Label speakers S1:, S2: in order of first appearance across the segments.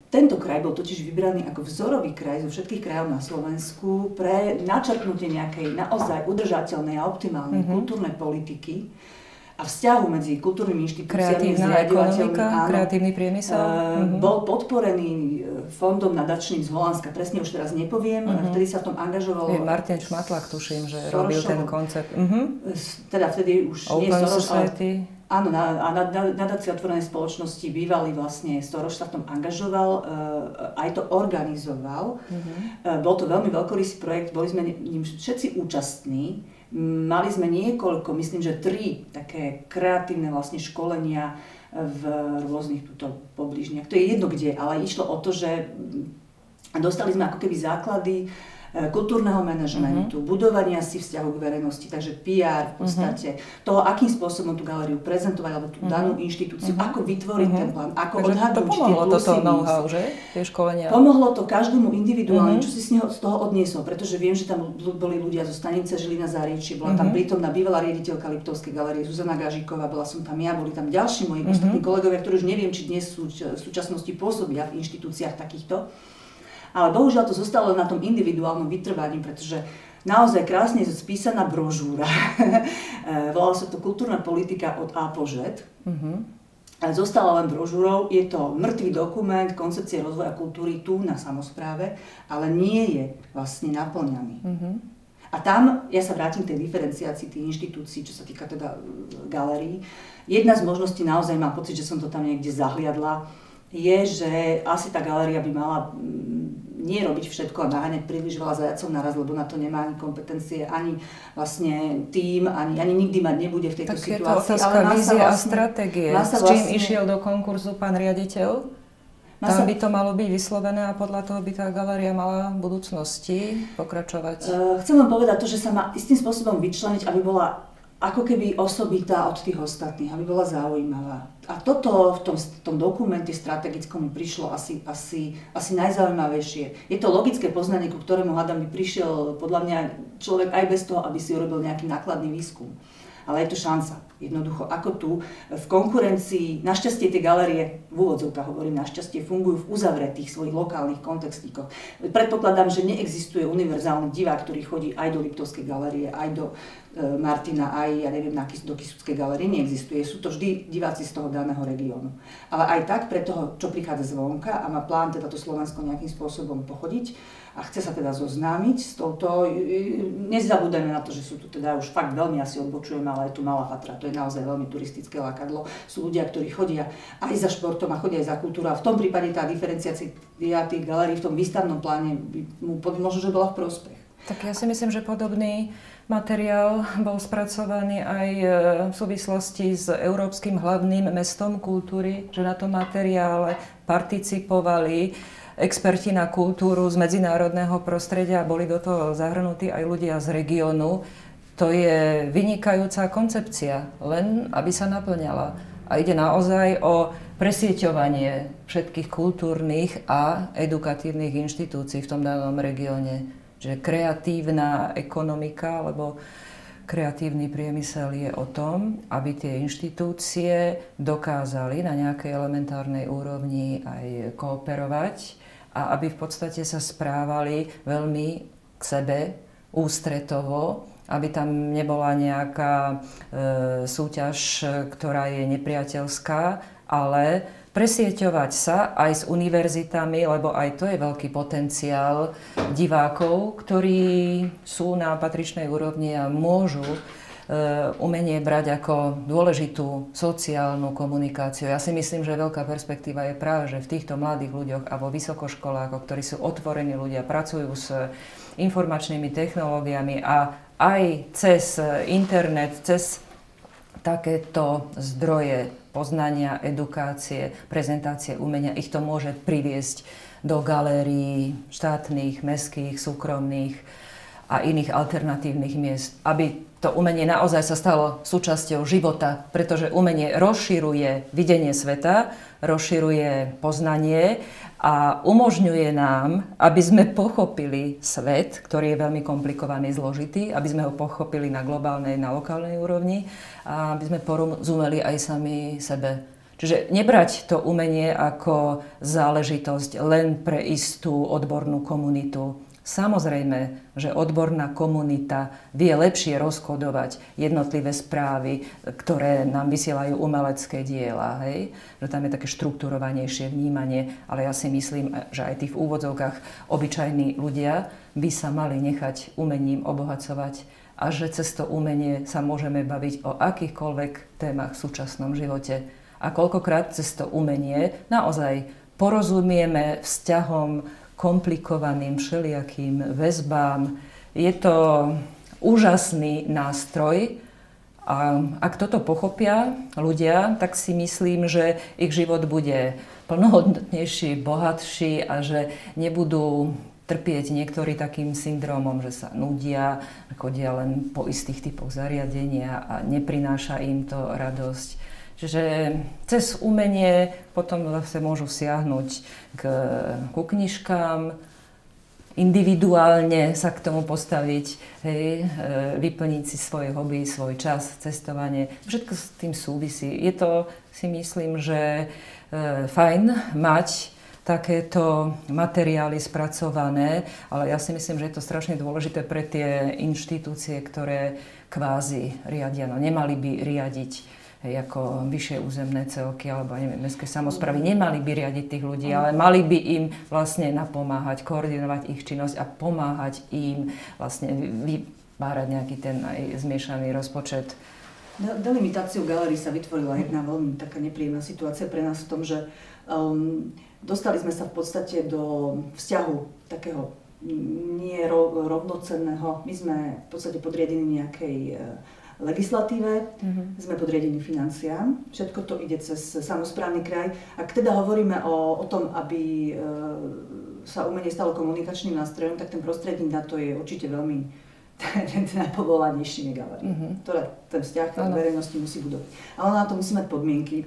S1: Tento kraj bol totiž vybraný ako vzorový kraj zo všetkých krajov na Slovensku pre načrtnutie nejakej naozaj udržateľnej a optimálnej kultúrnej politiky a vzťahu medzi kultúrnymi inštitúciami, zriaďovateľmi,
S2: kreatívny priemysel.
S1: Bol podporený fondom nadačným z Holandska, presne už teraz nepoviem, vtedy sa v tom angažoval...
S2: Martin Šmatlák, tuším, že robil ten koncept.
S1: Teda vtedy už
S2: Open
S1: nie Soros,
S2: Society.
S1: Áno, a nadácia otvorenej spoločnosti bývalý vlastne Soros sa v tom angažoval, aj to organizoval. Bol to veľmi veľkorysý projekt, boli sme ním všetci účastní. Mali sme niekoľko, myslím, že 3 také kreatívne vlastne školenia v rôznych tuto pobližniach. To je jedno kde, ale išlo o to, že dostali sme ako keby základy kultúrneho manažmentu, budovania si vzťahu k verejnosti, takže PR v podstate, toho, akým spôsobom tú galériu prezentovať, alebo tú danú inštitúciu, ako vytvoriť ten plán, ako odhadnúť tie plusy,
S2: pomohlo toto know-how, že? Tie školenia.
S1: Pomohlo to každému individuálne, čo si z toho odniesol, pretože viem, že tam boli ľudia zo stanice Žilina Záriečie, bola tam prítomná bývalá riaditeľka Liptovskej galérie Zuzana Gažíková, bola som tam ja, boli tam ďalší moji ostatní kolegovia, ktorí už neviem, či dnes sú v súčasnosti pôsobia v inštitúciách takýchto. Ale bohužiaľ to zostalo na tom individuálnom vytrvaní, pretože naozaj krásne je spísaná brožúra. Volala sa to Kultúrna politika od A po Z. Zostala len brožúrou, je to mŕtvý dokument koncepcie rozvoja kultúry tu na samospráve, ale nie je vlastne naplňaný. A tam, ja sa vrátim k tej diferenciácii tých inštitúcií, čo sa týka teda galérií. Jedna z možností, naozaj mám pocit, že som to tam niekde zahliadla, je, že asi tá galéria by mala nie robiť všetko a naháňať príliš veľa zajacov naraz, lebo na to nemá ani kompetencie, ani vlastne tím, ani nikdy mať nebude v tejto situácii.
S2: Tak je to otázka vízie a stratégie. S čím išiel do konkurzu pán riaditeľ? Tam by to malo byť vyslovené a podľa toho by tá galéria mala v budúcnosti pokračovať.
S1: Chcem vám povedať to, že sa má istým spôsobom vyčleniť, aby bola ako keby osobitá od tých ostatných, aby bola zaujímavá. A toto v tom dokumente strategickom mi prišlo asi najzaujímavejšie. Je to logické poznanie, ku ktorému hádam by prišiel podľa mňa človek aj bez toho, aby si urobil nejaký nákladný výskum. Ale je to šanca. Jednoducho, ako tu v konkurencii, našťastie tie galérie, v úvodzovkách hovorím, našťastie fungujú v uzavretých svojich lokálnych kontextíkoch. Predpokladám, že neexistuje univerzálny divák, ktorý chodí aj do Liptovskej galérie, aj do Martina, aj ja neviem, do Kysuckej galérie, neexistuje. Sú to vždy diváci z toho daného regiónu. Ale aj tak pre toho, čo prichádza zvonka a má plán teda to Slovensko nejakým spôsobom pochodiť a chce sa teda zoznámiť s touto, nezabúdajme na to, že sú tu teda už fakt veľmi asi odbočujem, ale je tu Malá Fatra, to je naozaj veľmi turistické lákadlo. Sú ľudia, ktorí chodia aj za športom a chodia aj za kultúrou a v tom prípade tá diferenciácia tých galérií v tom výstavnom pláne by mu možno, že bola v prospech.
S2: Tak ja si myslím, že podobný materiál bol spracovaný aj v súvislosti s Európskym hlavným mestom kultúry, že na tom materiále participovali experti na kultúru z medzinárodného prostredia a boli do toho zahrnutí aj ľudia z regiónu. To je vynikajúca koncepcia, len aby sa naplňala. A ide naozaj o presieťovanie všetkých kultúrnych a edukatívnych inštitúcií v tom danom regióne. Že kreatívna ekonomika, alebo kreatívny priemysel je o tom, aby tie inštitúcie dokázali na nejakej elementárnej úrovni aj kooperovať a aby v podstate sa správali veľmi k sebe, ústretovo, aby tam nebola nejaká súťaž, ktorá je nepriateľská, ale presieťovať sa aj s univerzitami, lebo aj to je veľký potenciál divákov, ktorí sú na patričnej úrovni a môžu umenie brať ako dôležitú sociálnu komunikáciu. Ja si myslím, že veľká perspektíva je práve, že v týchto mladých ľuďoch a vo vysokoškolákoch, ktorí sú otvorení ľudia, pracujú s informačnými technológiami a aj cez internet, cez takéto zdroje poznania, edukácie, prezentácie umenia, ich to môže priviesť do galérií štátnych, mestských, súkromných a iných alternatívnych miest, aby to umenie naozaj sa stalo súčasťou života, pretože umenie rozširuje videnie sveta, rozširuje poznanie a umožňuje nám, aby sme pochopili svet, ktorý je veľmi komplikovaný, zložitý, aby sme ho pochopili na globálnej, na lokálnej úrovni a aby sme porozumeli aj sami sebe. Čiže nebrať to umenie ako záležitosť len pre istú odbornú komunitu. Samozrejme, že odborná komunita vie lepšie rozkodovať jednotlivé správy, ktoré nám vysielajú umelecké diela. Hej? Že tam je také štruktúrovanejšie vnímanie, ale ja si myslím, že aj tí v úvodzovkách obyčajní ľudia by sa mali nechať umením obohacovať a že cez to umenie sa môžeme baviť o akýchkoľvek témach v súčasnom živote. A koľkokrát cez to umenie naozaj porozumieme vzťahom komplikovaným, všelijakým väzbám. Je to úžasný nástroj a ak toto pochopia ľudia, tak si myslím, že ich život bude plnohodnotnejší, bohatší a že nebudú trpieť niektorí takým syndrómom, že sa nudia, chodia len po istých typoch zariadenia a neprináša im to radosť. Čiže cez umenie potom zase môžu siahnuť ku knižkám, individuálne sa k tomu postaviť, hej, vyplniť si svoje hobby, svoj čas, cestovanie. Všetko s tým súvisí. Je to, si myslím, že fajn mať takéto materiály spracované, ale ja si myslím, že je to strašne dôležité pre tie inštitúcie, ktoré kvázi riadia. No, nemali by riadiť ako vyššie územné celky alebo neviem, mestské samosprávy, nemali by riadiť tých ľudí, ale mali by im vlastne napomáhať, koordinovať ich činnosť a pomáhať im vlastne vytvárať nejaký ten aj zmiešaný rozpočet.
S1: Delimitáciou galérií sa vytvorila jedna veľmi taká nepríjemná situácia pre nás v tom, že dostali sme sa v podstate do vzťahu takého nie rovnocenného. My sme v podstate podriadení nejakej legislatíve, sme podriadení financiám, všetko to ide cez samosprávny kraj. Ak teda hovoríme o tom, aby sa umenie stalo komunikačným nástrojom, tak ten prostredník na to je určite veľmi najpovolanejší galérie, ktoré ten vzťah k verejnosti musí budovať. Ale na to musí mať podmienky.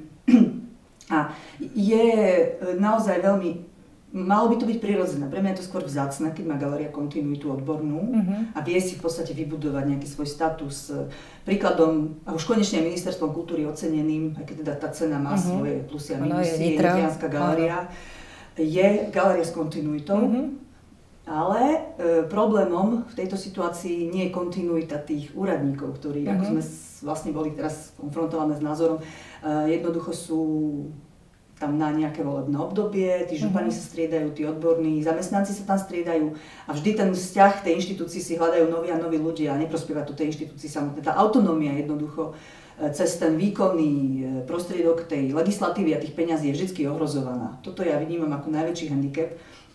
S1: A je naozaj veľmi malo by to byť prirodzené. Pre mňa je to skôr vzácne, keď má galéria kontinuitu odbornú a vie si v podstate vybudovať nejaký svoj status. Príkladom, a už konečne Ministerstvom kultúry oceneným, aj keď teda tá cena má svoje plusy a minusy, je Nitrianska galéria, je galéria s kontinuitou. Ale problémom v tejto situácii nie je kontinuita tých úradníkov, ktorí, ako sme vlastne boli teraz konfrontované s názorom, jednoducho sú tam na nejaké volebné obdobie, tí župani sa striedajú, tí odborní zamestnanci sa tam striedajú a vždy ten vzťah tej inštitúcii si hľadajú noví a noví ľudia a neprospieva to tej inštitúcii samotné. Tá autonómia jednoducho cez ten výkonný prostriedok tej legislatívy a tých peňazí je vždy ohrozovaná. Toto ja vnímam ako najväčší handicap.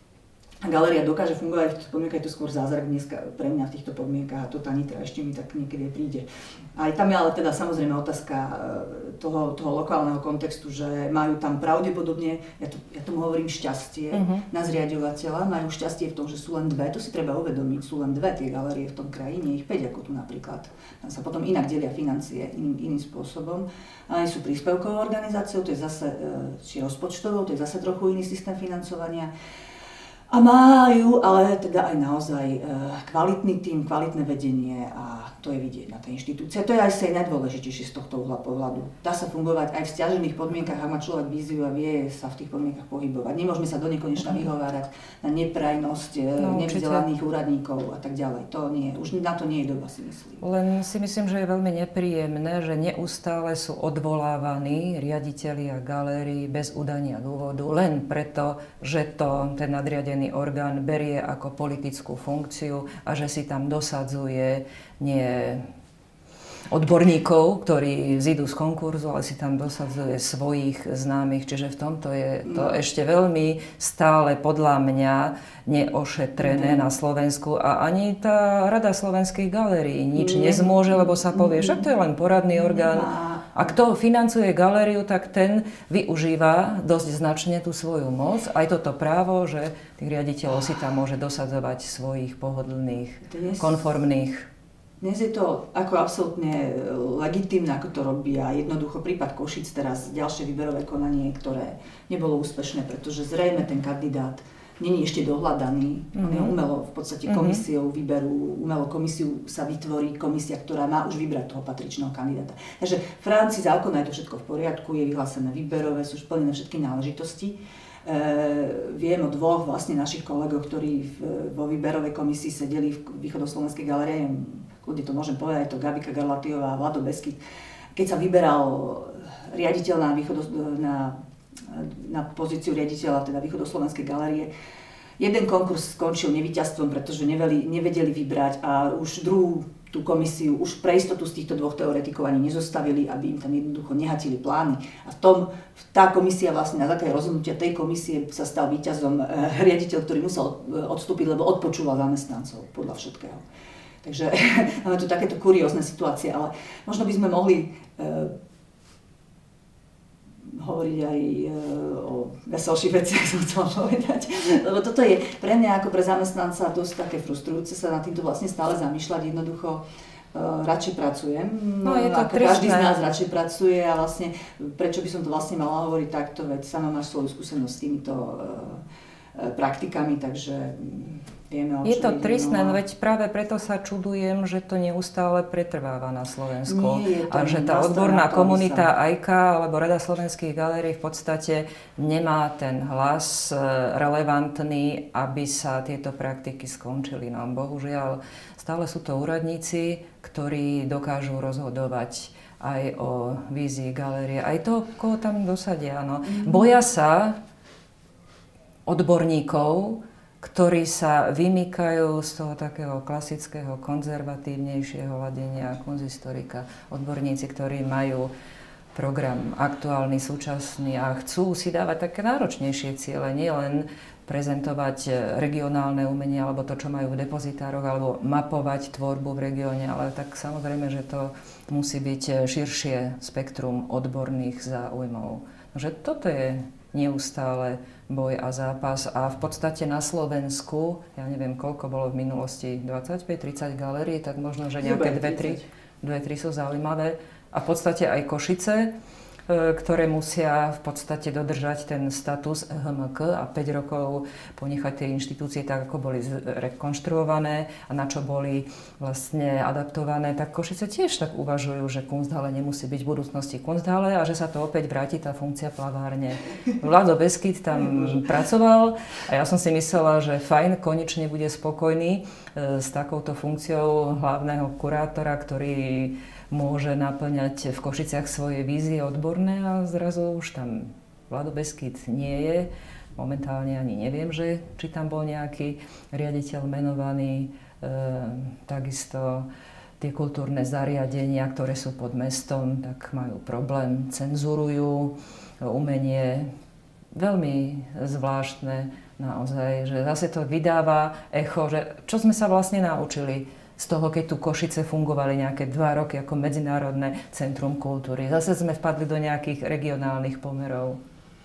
S1: A galéria dokáže fungovať v týchto podmienkach, je to skôr zázrak dneska pre mňa v týchto podmienkach a to tá Nitra ešte mi tak niekedy príde. Aj tam je ale teda samozrejme otázka toho lokálneho kontextu, že majú tam pravdepodobne, ja tomu hovorím šťastie na zriaďovateľa, majú šťastie v tom, že sú len dve, to si treba uvedomiť, sú len dve tie galérie v tom kraji, nie ich 5 ako tu napríklad. Tam sa potom inak delia financie iným spôsobom. A sú príspevkovou organizáciou, to je zase či rozpočtovou, to je zase trochu iný systém financovania. A majú ale teda aj naozaj kvalitný tím, kvalitné vedenie a to je vidieť na tej inštitúcii. To je aj najdôležitejšie z tohto uhla pohľadu. Dá sa fungovať aj v sťažených podmienkach, ak má človek víziu a vie sa v tých podmienkach pohybovať. Nemôžeme sa do nekonečna vyhovárať na neprajnosť nevzdelaných úradníkov a tak ďalej. To nie, už na to nie je doba, si myslím.
S2: Len si myslím, že je veľmi nepríjemné, že neustále sú odvolávaní riaditelia galérií bez udania dôvodu, len preto, že to ten nadriadený orgán berie ako politickú funkciu a že si tam dosadzuje nie odborníkov, ktorí zídu z konkurzu, ale si tam dosadzuje svojich známych. Čiže v tomto je to ešte veľmi stále podľa mňa neošetrené na Slovensku a ani tá Rada slovenských galérií nič nezmôže, lebo sa povie, však to je len poradný orgán. A kto financuje galériu, tak ten využíva dosť značne tú svoju moc. Aj toto právo, že tých riaditeľov si tam môže dosadzovať svojich pohodlných, konformných.
S1: Dnes je to ako absolútne legitímne, ako to robia. Jednoducho prípad Košíc teraz, ďalšie výberové konanie, ktoré nebolo úspešné, pretože zrejme ten kandidát není ešte dohľadaný. On je umelo v podstate komisiou výberu, komisiu sa vytvorí komisia, ktorá má už vybrať toho patričného kandidáta. Takže v rámci zákona je to všetko v poriadku, je vyhlásené výberové, sú splnené všetky náležitosti. Viem o dvoch vlastne našich kolegov, ktorí vo výberovej komisii sedeli v Východoslovenskej galérii, kľudne to môžem povedať, je to Gabika Garlatiová a Vlado Beskyt. Keď sa vyberal riaditeľ na pozíciu riaditeľa teda Východoslovenskej galérie. Jeden konkurs skončil nevíťazstvom, pretože nevedeli vybrať a už druhú tú komisiu už pre istotu z týchto dvoch teoretikov ani nezostavili, aby im tam jednoducho nehatili plány. A tá komisia vlastne na základe rozhodnutia tej komisie sa stal víťazom riaditeľ, ktorý musel odstúpiť, lebo odpočúval zamestnancov podľa všetkého. Takže máme tu takéto kuriózne situácie, ale možno by sme mohli hovoriť aj o veselších veciach, som chcela povedať. Lebo toto je pre mňa ako pre zamestnanca dosť také frustrujúce sa nad týmto vlastne stále zamýšľať. Jednoducho radšej pracujem.
S2: No, je to
S1: ako každý z nás radšej pracuje a vlastne prečo by som to vlastne mala hovoriť takto, veď sama máš svoju skúsenosť s týmito praktikami, takže vieme, o čo
S2: je to
S1: ide,
S2: tristné, no veď práve preto sa čudujem, že to neustále pretrváva na Slovensku. A že tá odborná komunita AIKA alebo Rada slovenských galérií v podstate nemá ten hlas relevantný, aby sa tieto praktiky skončili. No bohužiaľ, stále sú to úradníci, ktorí dokážu rozhodovať aj o vízii galérie, aj to, koho tam dosadia. No. Boja sa odborníkov, ktorí sa vymýkajú z toho takého klasického, konzervatívnejšieho ladenia konzistorika. Odborníci, ktorí majú program aktuálny, súčasný a chcú si dávať také náročnejšie ciele, nielen prezentovať regionálne umenie alebo to, čo majú v depozitároch, alebo mapovať tvorbu v regióne, ale tak samozrejme, že to musí byť širšie spektrum odborných záujmov. Že toto je neustále boj a zápas a v podstate na Slovensku, ja neviem koľko bolo v minulosti, 25-30 galérií, tak možno, že nejaké 2-3 sú zaujímavé a v podstate aj Košice, ktoré musia v podstate dodržať ten status HMK a 5 rokov ponechať tie inštitúcie tak, ako boli rekonštruované a na čo boli vlastne adaptované, tak Košice tiež tak uvažujú, že Kunsthalle nemusí byť v budúcnosti Kunsthalle a že sa to opäť vráti tá funkcia plavárne. Vlado Beskyt tam pracoval a ja som si myslela, že fajn, konečne bude spokojný s takouto funkciou hlavného kurátora, ktorý môže naplňať v Košiciach svoje vízie odborné a zrazu už tam Vlado Beskyt nie je. Momentálne ani neviem, či tam bol nejaký riaditeľ menovaný. Takisto tie kultúrne zariadenia, ktoré sú pod mestom, tak majú problém, cenzurujú umenie. Veľmi zvláštne naozaj, že zase to vydáva echo, že čo sme sa vlastne naučili z toho, keď tu Košice fungovali nejaké 2 roky ako medzinárodné centrum kultúry. Zase sme vpadli do nejakých regionálnych pomerov.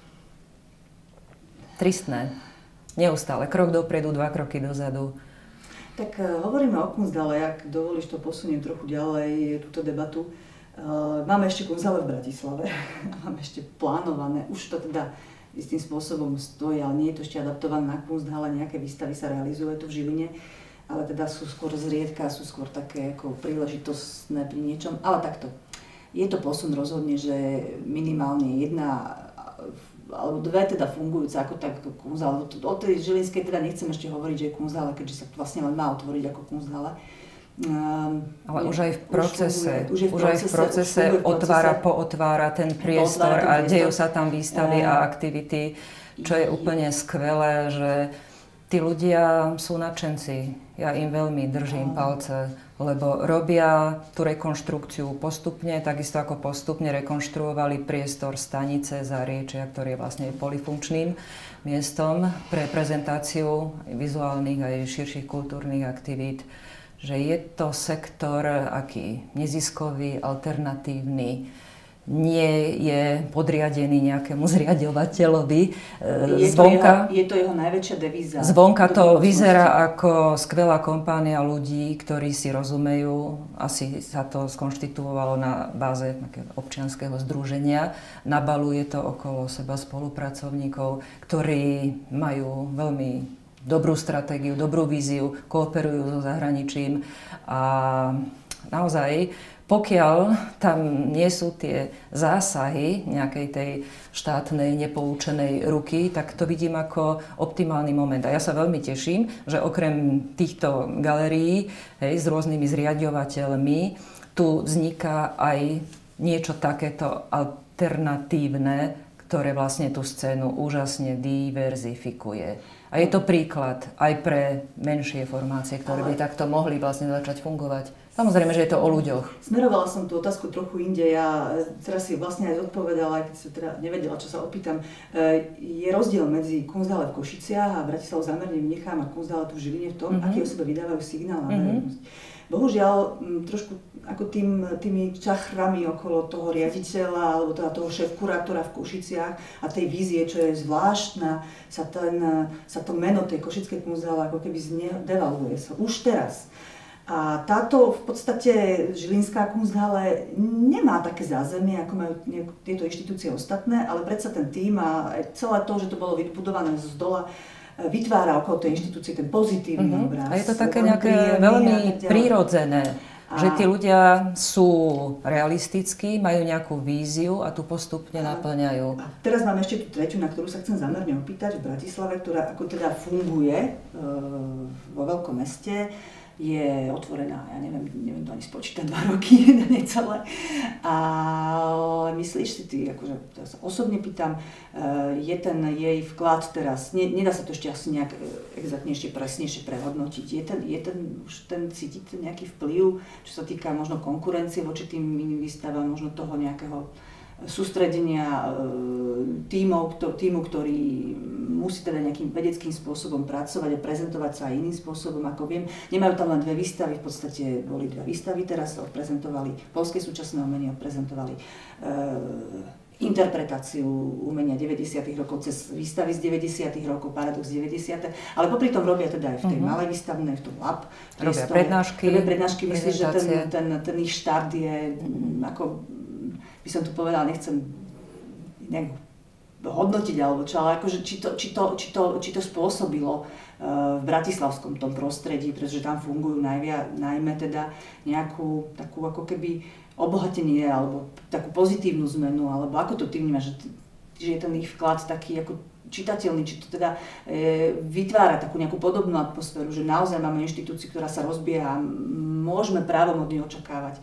S2: Tristné. Neustále. Krok dopredu, 2 kroky dozadu.
S1: Tak hovoríme o Kunsthalle, ak dovolíš, to posuniem trochu ďalej, túto debatu. Máme ešte Kunsthalle v Bratislave. Máme ešte plánované. Už to teda istým spôsobom stojí, ale nie je to ešte adaptované na Kunsthalle. Nejaké výstavy sa realizuje tu v Žiline. Ale teda sú skôr zriedka, sú skôr také ako príležitostné pri niečom. Ale takto. Je to posun rozhodne, že minimálne 1 alebo 2 teda fungujúce ako tak Kunsthalle. O tej žilinskej teda nechcem ešte hovoriť, že je Kunsthalle, keďže sa vlastne len má otvoriť ako Kunsthalle.
S2: Ale už aj v procese pootvára ten priestor a dejú sa tam výstavy a aktivity, čo je úplne skvelé, že tí ľudia sú nadšenci. Ja im veľmi držím palce, lebo robia tú rekonštrukciu postupne, takisto ako postupne rekonštruovali priestor stanice Záriečia, ktorý je vlastne polifunkčným miestom pre prezentáciu vizuálnych aj širších kultúrnych aktivít. Že je to sektor aký neziskový, alternatívny, nie je podriadený nejakému zriaďovateľovi.
S1: Je to jeho najväčšia devíza.
S2: Zvonka to vyzerá ako skvelá kompánia ľudí, ktorí si rozumejú. Asi sa to skonštituovalo na báze občianskeho združenia. Nabaluje to okolo seba spolupracovníkov, ktorí majú veľmi dobrú stratégiu, dobrú víziu, kooperujú so zahraničím a naozaj pokiaľ tam nie sú tie zásahy nejakej tej štátnej nepoučenej ruky, tak to vidím ako optimálny moment. A ja sa veľmi teším, že okrem týchto galérií s rôznymi zriaďovateľmi tu vzniká aj niečo takéto alternatívne, ktoré vlastne tú scénu úžasne diverzifikuje. A je to príklad aj pre menšie formácie, ktoré by takto mohli vlastne začať fungovať. Samozrejme, že je to o ľuďoch.
S1: Smerovala som tú otázku trochu inde. Ja teraz si vlastne aj odpovedala, aj keď som teda nevedela, čo sa opýtam. Je rozdiel medzi Kunsthalle v Košiciach a Bratislavu zámerne vynechám a Kunsthalle tu v Žiline v tom, aký o sebe vydávajú signál na verejnosť. Bohužiaľ, trošku ako tými čachrami okolo toho riaditeľa alebo teda toho šéf-kurátora v Košiciach a tej vízie, čo je zvláštna, sa to meno tej košickej Kunsthalle ako keby devalvuje sa už teraz. A táto v podstate žilinská Kunsthalle nemá také zázemie, ako majú tieto inštitúcie ostatné, ale predsa ten tím a celé to, že to bolo vybudované z dola, vytvára okolo tej inštitúcie ten pozitívny obraz.
S2: A je to také nejaké veľmi prírodzené, že tí ľudia sú realistickí, majú nejakú víziu a tu postupne naplňajú.
S1: A teraz máme ešte tú tretiu, na ktorú sa chcem zamerne opýtať, v Bratislave, ktorá ako teda funguje vo veľkom meste. Je otvorená, ja neviem to ani spočítať, 2 roky, necelé. Ale myslíš si ty, akože ja sa osobne pýtam, je ten jej vklad teraz, nedá sa to ešte asi nejak exaktnejšie, presnejšie prehodnotiť, je ten cítiť nejaký vplyv, čo sa týka možno konkurencie voči tým iným výstavám, možno toho nejakého sústredenia tímu, ktorý musí teda nejakým vedeckým spôsobom pracovať a prezentovať sa aj iným spôsobom, ako viem. Nemajú tam len 2 výstavy, v podstate boli 2 výstavy, teraz odprezentovali poľské súčasné umenie, odprezentovali interpretáciu umenia 90. rokov cez výstavy z 90. rokov, Paradox 90. Ale popri tom robia teda aj v tej malej výstavnej, v tom lab.
S2: Robia prednášky.
S1: Myslíš, že ten ich štart je ako by som tu povedala, nechcem nejak hodnotiť alebo čo, ale akože či to spôsobilo v bratislavskom tom prostredí, pretože tam fungujú najmä teda nejakú takú ako keby obohatenie alebo takú pozitívnu zmenu, alebo ako to ty vnímaš, že je ten ich vklad taký ako čitateľný, či to teda vytvára takú nejakú podobnú atmosféru, že naozaj máme inštitúciu, ktorá sa rozbieha a môžeme právom od nej očakávať,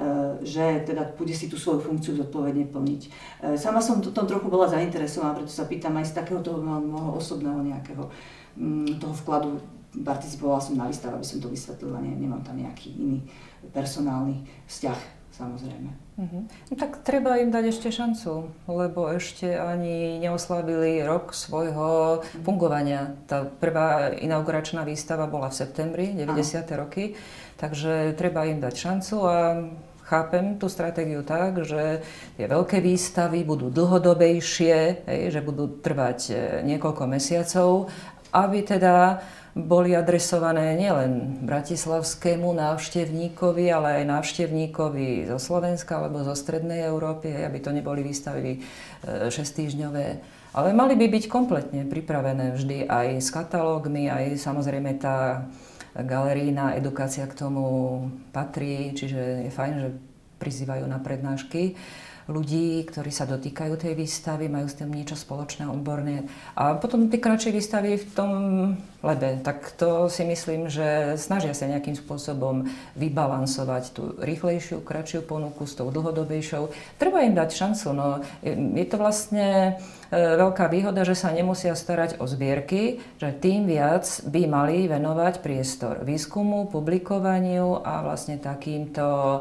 S1: že teda bude si tú svoju funkciu zodpovedne plniť. Sama som tom trochu bola zainteresovaná, preto sa pýtam aj z takého toho môjho osobného nejakého toho vkladu. Participovala som na výstave, aby som to vysvetlila, nemám tam nejaký iný personálny vzťah, samozrejme.
S2: No tak treba im dať ešte šancu, lebo ešte ani neoslavili rok svojho fungovania. Tá prvá inauguračná výstava bola v septembri, 90. roky, takže treba im dať šancu a chápem tú stratégiu tak, že tie veľké výstavy budú dlhodobejšie, že budú trvať niekoľko mesiacov, aby teda boli adresované nielen bratislavskému návštevníkovi, ale aj návštevníkovi zo Slovenska alebo zo Strednej Európy, aby to neboli výstavy 6-týždňové. Ale mali by byť kompletne pripravené vždy aj s katalógmi, aj samozrejme tá galerijná edukácia k tomu patrí, čiže je fajn, že prizývajú na prednášky ľudí, ktorí sa dotýkajú tej výstavy, majú s tým niečo spoločné, odborné. A potom tie kratšie výstavy v tom lebe, tak to si myslím, že snažia sa nejakým spôsobom vybalansovať tú rýchlejšiu, kratšiu ponuku s tou dlhodobejšou. Treba im dať šancu, no je to vlastne veľká výhoda, že sa nemusia starať o zbierky, že tým viac by mali venovať priestor výskumu, publikovaniu a vlastne takýmto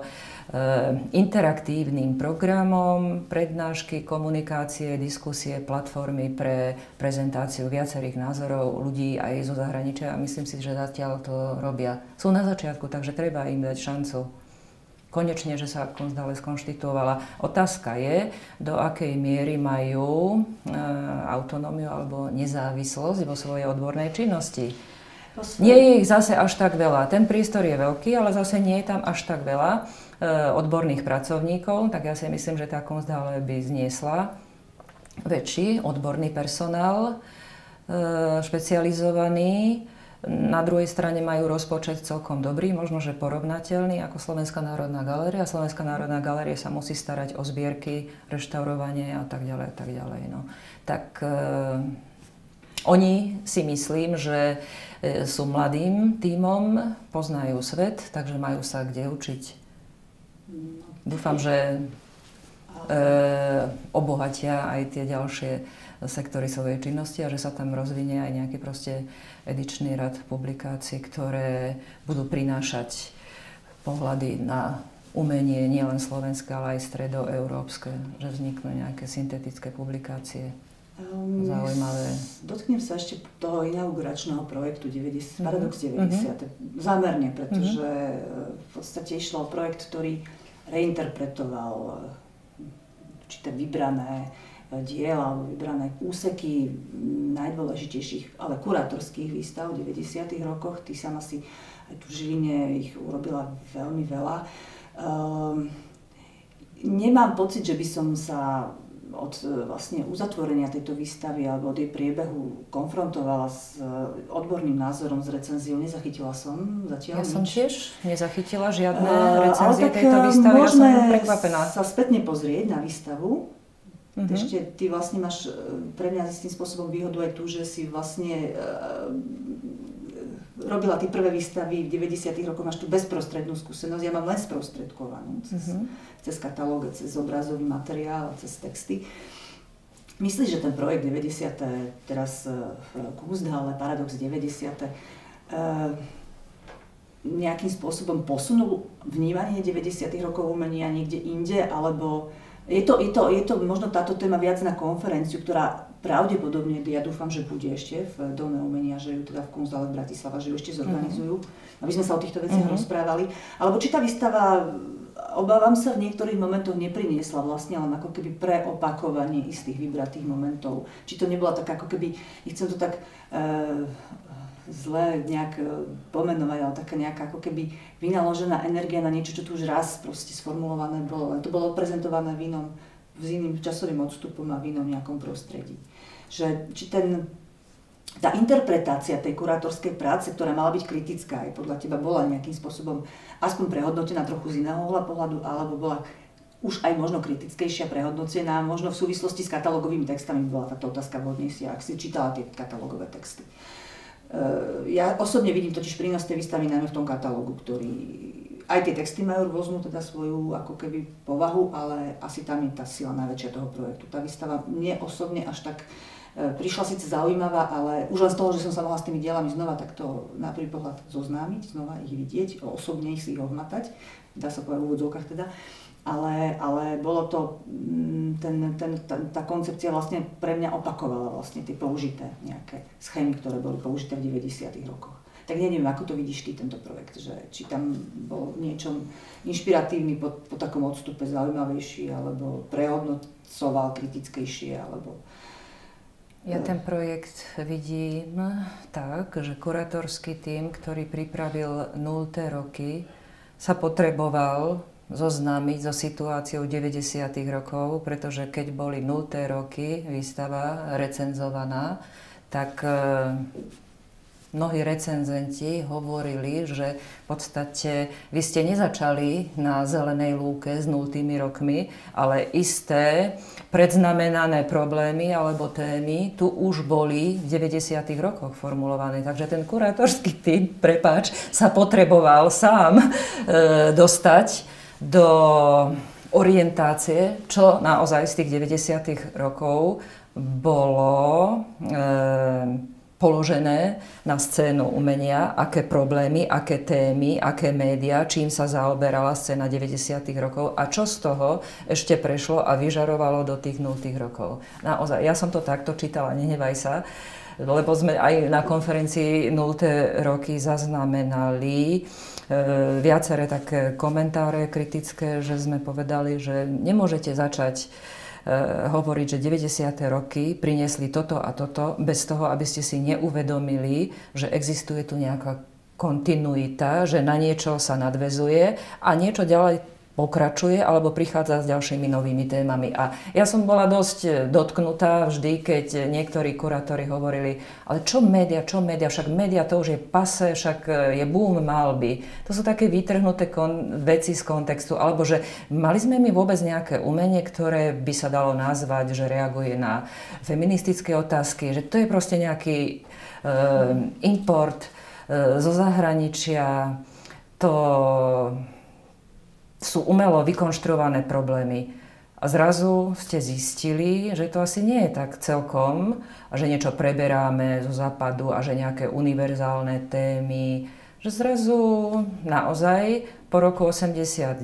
S2: interaktívnym programom, prednášky, komunikácie, diskusie, platformy pre prezentáciu viacerých názorov ľudí aj zo zahraničia a myslím si, že zatiaľ to robia. Sú na začiatku, takže treba im dať šancu. konečne, že sa Kunsthalle skonštituovala. Otázka je, do akej miery majú autonómiu alebo nezávislosť vo svojej odbornej činnosti. Nie je ich zase až tak veľa. Ten priestor je veľký, ale zase nie je tam až tak veľa odborných pracovníkov, tak ja si myslím, že tá Kunsthalle by zniesla väčší odborný personál, špecializovaný. Na druhej strane majú rozpočet celkom dobrý, možno že porovnateľný ako Slovenská národná galéria. Slovenská národná galéria sa musí starať o zbierky, reštaurovanie a tak ďalej, a tak ďalej. No. Tak oni si myslím, že sú mladým tímom, poznajú svet, takže majú sa kde učiť. Dúfam, že obohatia aj tie ďalšie sektory svojej činnosti a že sa tam rozvinie aj nejaký proste edičný rad publikácií, ktoré budú prinášať pohľady na umenie nielen slovenské, ale aj stredoeurópske, že vzniknú nejaké syntetické publikácie. Zaujímavé.
S1: Dotknem sa ešte toho inauguračného projektu Paradox 90. Zámerne, pretože v podstate išlo o projekt, ktorý reinterpretoval určité vybrané diela alebo vybrané úseky najdôležitejších, ale kurátorských výstav v 90. rokoch. Ty sama si aj tu v Žiline ich urobila veľmi veľa. Nemám pocit, že by som sa od vlastne uzatvorenia tejto výstavy alebo od jej priebehu konfrontovala s odborným názorom, s recenziou. Nezachytila som zatiaľ
S2: nič. Ja som tiež nezachytila žiadne recenzie tejto výstavy. Ja som prekvapená.
S1: Môžeme sa spätne pozrieť na výstavu. Ešte ty vlastne máš pre mňa istým spôsobom výhodu aj tu, že si vlastne robila tie prvé výstavy v 90. rokoch, máš tu bezprostrednú skúsenosť, ja mám len sprostredkovanú cez katalóg, cez obrazový materiál, cez texty. Myslíš, že ten projekt 90. teraz v Kunsthalle, Paradox 90. Nejakým spôsobom posunul vnímanie 90. rokov umenia niekde inde, alebo je to možno táto téma viac na konferenciu, ktorá pravdepodobne, ja dúfam, že bude ešte v Dome umenia, že ju teda v Kunsthalle v Bratislava, že ju ešte zorganizujú, aby sme sa o týchto veciach rozprávali. Alebo či tá výstava, obávam sa, v niektorých momentoch nepriniesla vlastne len ako keby preopakovanie istých vybratých momentov. Či to nebola taká ako keby, nechcem to tak zle nejak pomenovať, ale taká nejaká ako keby vynaložená energia na niečo, čo tu už raz proste sformulované bolo. Len to bolo prezentované s iným časovým odstupom a v inom nejakom prostredí. Že či tá interpretácia tej kurátorskej práce, ktorá mala byť kritická, aj podľa teba bola nejakým spôsobom aspoň prehodnotená trochu z iného pohľadu, alebo bola už aj možno kritickejšia, prehodnotená, možno v súvislosti s katalógovými textami bola táto otázka vhodnejšia, ak si čítala tie katalógové texty. Ja osobne vidím totiž prínos tej výstavy najmä v tom katalógu, ktorý aj tie texty majú rôznu teda svoju ako keby povahu, ale asi tam je tá sila najväčšia toho projektu. Tá výstava mne osobne až tak prišla síce zaujímavá, ale už len z toho, že som sa mohla s tými dielami znova takto na prvý pohľad zoznámiť, znova ich vidieť, osobne si ich ohmatať, dá sa povedať v úvodzovkách teda. Ale bolo to, tá koncepcia vlastne pre mňa opakovala vlastne tie použité nejaké schémy, ktoré boli použité v 90. rokoch. Tak neviem, ako to vidíš ty, tento projekt, že či tam bol niečo inšpiratívny po takom odstupe zaujímavejší, alebo prehodnocoval kritickejšie, alebo...
S2: Ja ten projekt vidím tak, že kurátorský tím, ktorý pripravil 0. roky, sa potreboval zoznámiť so situáciou 90. rokov, pretože keď boli 0. roky výstava recenzovaná, tak mnohí recenzenti hovorili, že v podstate vy ste nezačali na zelenej lúke s 0. rokmi, ale isté predznamenané problémy alebo témy tu už boli v 90. rokoch formulované. Takže ten kurátorský tím, sa potreboval sám dostať do orientácie, čo naozaj z tých 90. rokov bolo položené na scénu umenia, aké problémy, aké témy, aké médiá, čím sa zaoberala scéna 90. rokov a čo z toho ešte prešlo a vyžarovalo do tých 0. rokov. Naozaj, ja som to takto čítala, nenevaj sa. lebo sme aj na konferencii 0. roky zaznamenali viaceré také komentáre kritické, že sme povedali, že nemôžete začať hovoriť, že 90. roky priniesli toto a toto bez toho, aby ste si neuvedomili, že existuje tu nejaká kontinuita, že na niečo sa nadväzuje a niečo ďalej pokračuje alebo prichádza s ďalšími novými témami. A ja som bola dosť dotknutá vždy, keď niektorí kurátori hovorili, ale čo média, však média to už je pase, však je boom malby. To sú také vytrhnuté veci z kontextu, alebo že mali sme my vôbec nejaké umenie, ktoré by sa dalo nazvať, že reaguje na feministické otázky, že to je proste nejaký import zo zahraničia, to sú umelo vykonštruované problémy. A zrazu ste zistili, že to asi nie je tak celkom, a že niečo preberáme zo západu a že nejaké univerzálne témy, že zrazu naozaj po roku 89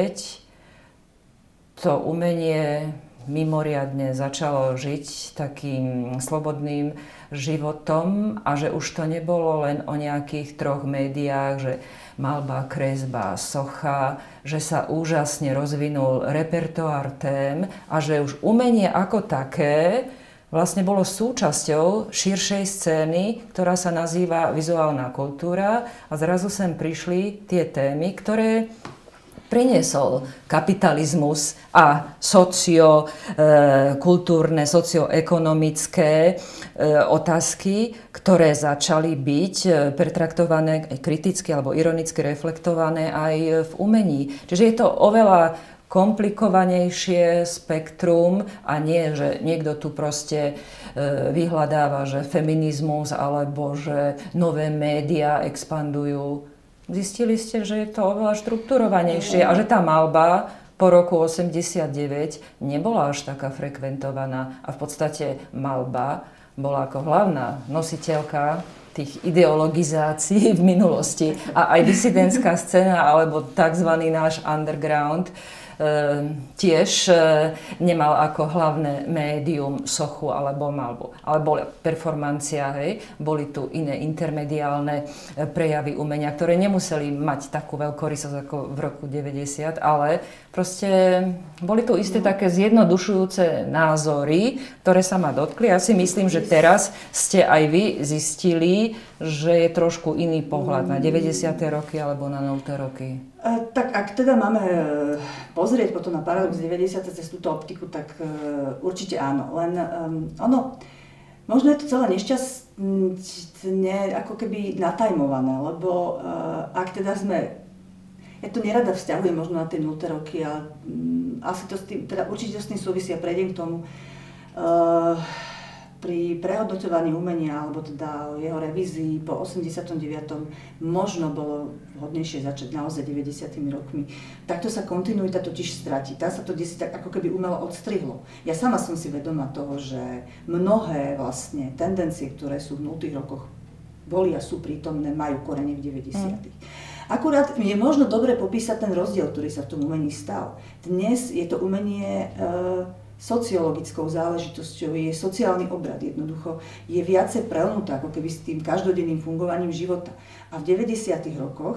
S2: to umenie mimoriadne začalo žiť takým slobodným životom a že už to nebolo len o nejakých troch médiách, že malba, kresba, socha, že sa úžasne rozvinul repertoár tém a že už umenie ako také vlastne bolo súčasťou širšej scény, ktorá sa nazýva vizuálna kultúra a zrazu sem prišli tie témy, ktoré priniesol kapitalizmus a sociokultúrne, socioekonomické otázky, ktoré začali byť pertraktované kriticky alebo ironicky reflektované aj v umení. Čiže je to oveľa komplikovanejšie spektrum a nie, že niekto tu proste vyhľadáva, že feminizmus alebo že nové médiá expandujú. Zistili ste, že je to oveľa štrukturovanejšie a že tá malba po roku 89 nebola až taká frekventovaná a v podstate malba bola ako hlavná nositeľka tých ideologizácií v minulosti a aj disidentská scéna alebo tzv. Náš underground tiež nemal ako hlavné médium sochu alebo malbu. Ale bola performancia, hej, boli tu iné intermediálne prejavy umenia, ktoré nemuseli mať takú veľkorysosť ako v roku 90, ale proste boli tu isté také zjednodušujúce názory, ktoré sa ma dotkli. Ja si myslím, že teraz ste aj vy zistili, že je trošku iný pohľad na 90. roky alebo na 0. roky.
S1: Tak ak teda máme pozrieť potom na paradox 90. cez túto optiku, tak určite áno. Len ono, možno je to celé nešťastne ako keby natajmované, lebo ak teda sme, ja to nerada vzťahujem možno na tie 0. roky, ale asi to s tým, teda určite to s tým súvisí a prejdem k tomu. Pri prehodnotovaní umenia, alebo teda jeho revízii po 89. možno bolo vhodnejšie začať naozaj 90. rokmi. Takto sa kontinuita totiž stratí. Tá sa to desi tak ako keby umelo odstrihlo. Ja sama som si vedomá toho, že mnohé vlastne tendencie, ktoré sú v 0. rokoch boli a sú prítomné, majú korene v 90. Akurát je možno dobre popísať ten rozdiel, ktorý sa v tom umení stal. Dnes je to umenie sociologickou záležitosťou, je sociálny obrad jednoducho, je viacej prelnuté ako keby s tým každodenným fungovaním života. A v 90. rokoch,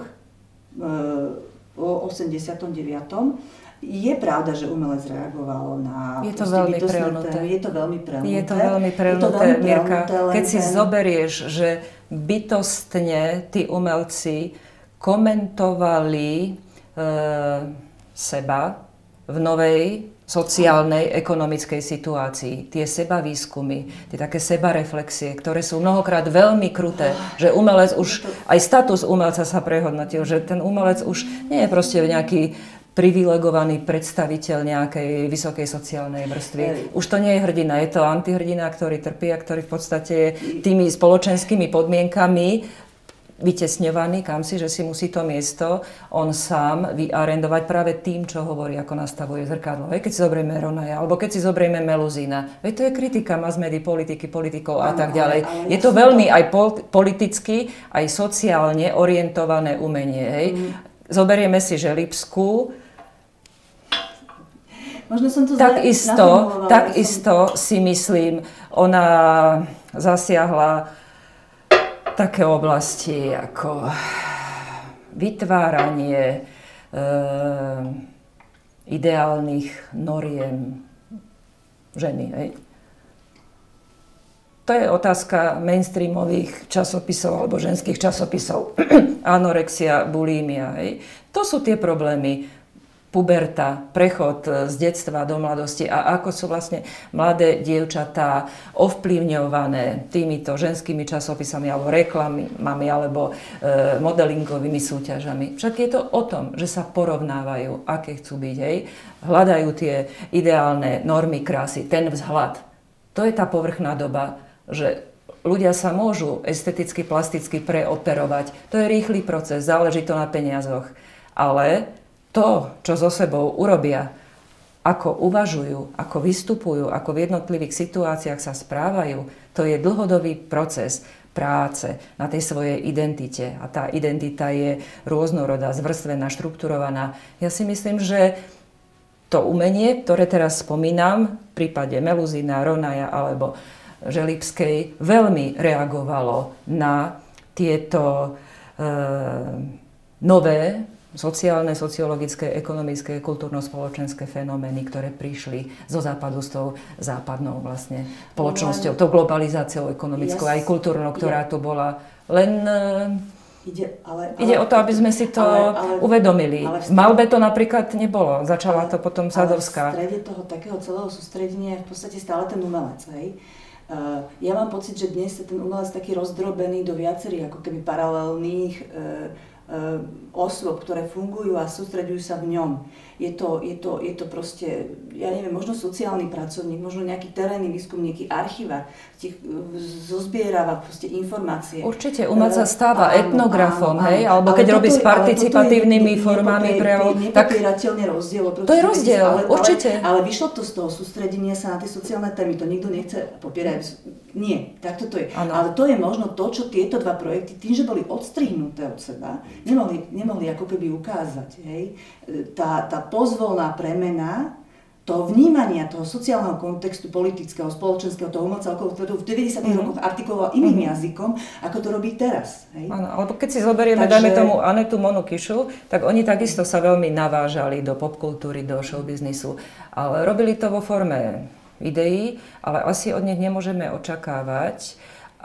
S1: o 89. je pravda, že umelec reagoval na
S2: je to veľmi prelnuté.
S1: Je to veľmi prelnuté.
S2: Je to veľmi prelnuté, Mirka. Keď si zoberieš, že bytostne tí umelci komentovali seba v novej sociálnej, ekonomickej situácii. Tie sebavýskumy, tie také sebareflexie, ktoré sú mnohokrát veľmi kruté, že umelec už, aj status umelca sa prehodnotil, že ten umelec už nie je proste nejaký privilegovaný predstaviteľ nejakej vysokej sociálnej vrstvy. Už to nie je hrdina, je to antihrdina, ktorý trpí a ktorý v podstate je tými spoločenskými podmienkami vytesňovaný, kam si, že si musí to miesto on sám vyarendovať práve tým, čo hovorí, ako nastavuje zrkadlo. Keď si zoberieme Ronaja, alebo keď si zoberieme Meluzína. Veď to je kritika mass médií, politiky, politikov a tak ďalej. Je to veľmi aj politicky, aj sociálne orientované umenie. Hej. Zoberieme si, že Lipskú,
S1: možno som to
S2: takisto si myslím, ona zasiahla také oblasti ako vytváranie ideálnych noriem ženy. Hej. To je otázka mainstreamových časopisov alebo ženských časopisov. Anorexia, bulímia. Hej. To sú tie problémy. Puberta, prechod z detstva do mladosti a ako sú vlastne mladé dievčatá ovplyvňované týmito ženskými časopisami alebo reklamami alebo modelingovými súťažami. Však je to o tom, že sa porovnávajú, aké chcú byť. Hej. Hľadajú tie ideálne normy krásy, ten vzhľad. To je tá povrchná doba, že ľudia sa môžu esteticky, plasticky preoperovať. To je rýchly proces, záleží to na peniazoch. Ale to, čo so sebou urobia, ako uvažujú, ako vystupujú, ako v jednotlivých situáciách sa správajú, to je dlhodobý proces práce na tej svojej identite. A tá identita je rôznorodá, zvrstvená, štrukturovaná. Ja si myslím, že to umenie, ktoré teraz spomínam, v prípade Meluzína, Ronaja alebo Želibskej, veľmi reagovalo na tieto nové sociálne, sociologické, ekonomické, kultúrno-spoločenské fenomény, ktoré prišli zo západu s tou západnou vlastne spoločnosťou, tou globalizáciou ekonomickou aj kultúrnou, ktorá tu bola. Len ide o to, aby sme si to uvedomili. V Malbe to napríklad nebolo. Začala to potom Sadovská.
S1: Ale v strede toho takého celého sústredenia je v podstate stále ten umelec, hej? Ja mám pocit, že dnes je ten umelec taký rozdrobený do viacerých ako keby paralelných osôb, ktoré fungujú a sústreďujú sa v ňom. Je to proste, ja neviem, možno sociálny pracovník, možno nejaký terénny výskumník, archivár, zozbieráva proste informácie.
S2: Určite, umelec sa stáva etnografom, hej, alebo keď robí s participatívnymi formami prejavov.
S1: Nepopierateľne rozdiel.
S2: To je rozdiel, určite.
S1: Ale vyšlo to z toho sústredenia sa na tie sociálne témy, to nikto nechce popierať. Nie, takto to je. Ano. Ale to je možno to, čo tieto dva projekty, tým, že boli odstrihnuté od seba, nemohli ako keby ukázať. Hej. Tá pozvolná premena toho vnímania, toho sociálneho kontextu, politického, spoločenského, toho umelca, ktorý v 90. rokoch artikuloval iným jazykom, ako to robí teraz.
S2: Áno, alebo keď si zoberieme, dajme tomu Anetu Monu Kišu, tak oni takisto sa veľmi navážali do popkultúry, do showbiznisu, ale robili to vo forme videí, ale asi od nich nemôžeme očakávať,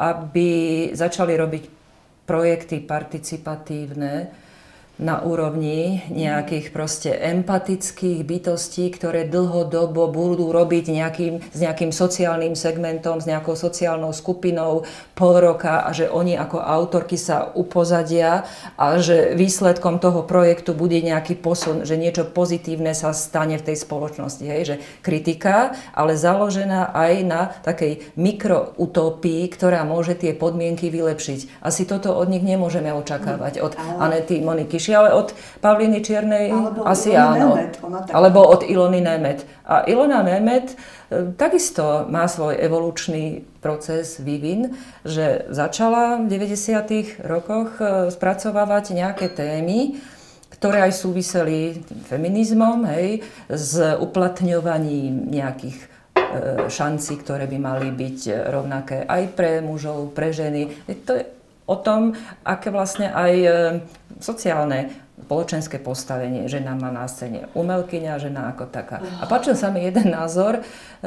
S2: aby začali robiť projekty participatívne na úrovni nejakých proste empatických bytostí, ktoré dlhodobo budú robiť s nejakým sociálnym segmentom, s nejakou sociálnou skupinou pol roka a že oni ako autorky sa upozadia a že výsledkom toho projektu bude nejaký posun, že niečo pozitívne sa stane v tej spoločnosti. Hej? Že kritika, ale založená aj na takej mikroutopii, ktorá môže tie podmienky vylepšiť. Asi toto od nich nemôžeme očakávať. Od Anety Moniky, ale od Pavlíny Čiernej asi áno. Alebo od Ilony Német. A Ilona Német takisto má svoj evolučný proces, vývin, že začala v 90. rokoch spracovávať nejaké témy, ktoré aj súviseli feminizmom, hej, s uplatňovaním nejakých šancí, ktoré by mali byť rovnaké aj pre mužov, pre ženy. To je o tom, aké vlastne aj sociálne, spoločenské postavenie žena má na scéne. Umelkyňa, žena ako taká. A páčil sa mi jeden názor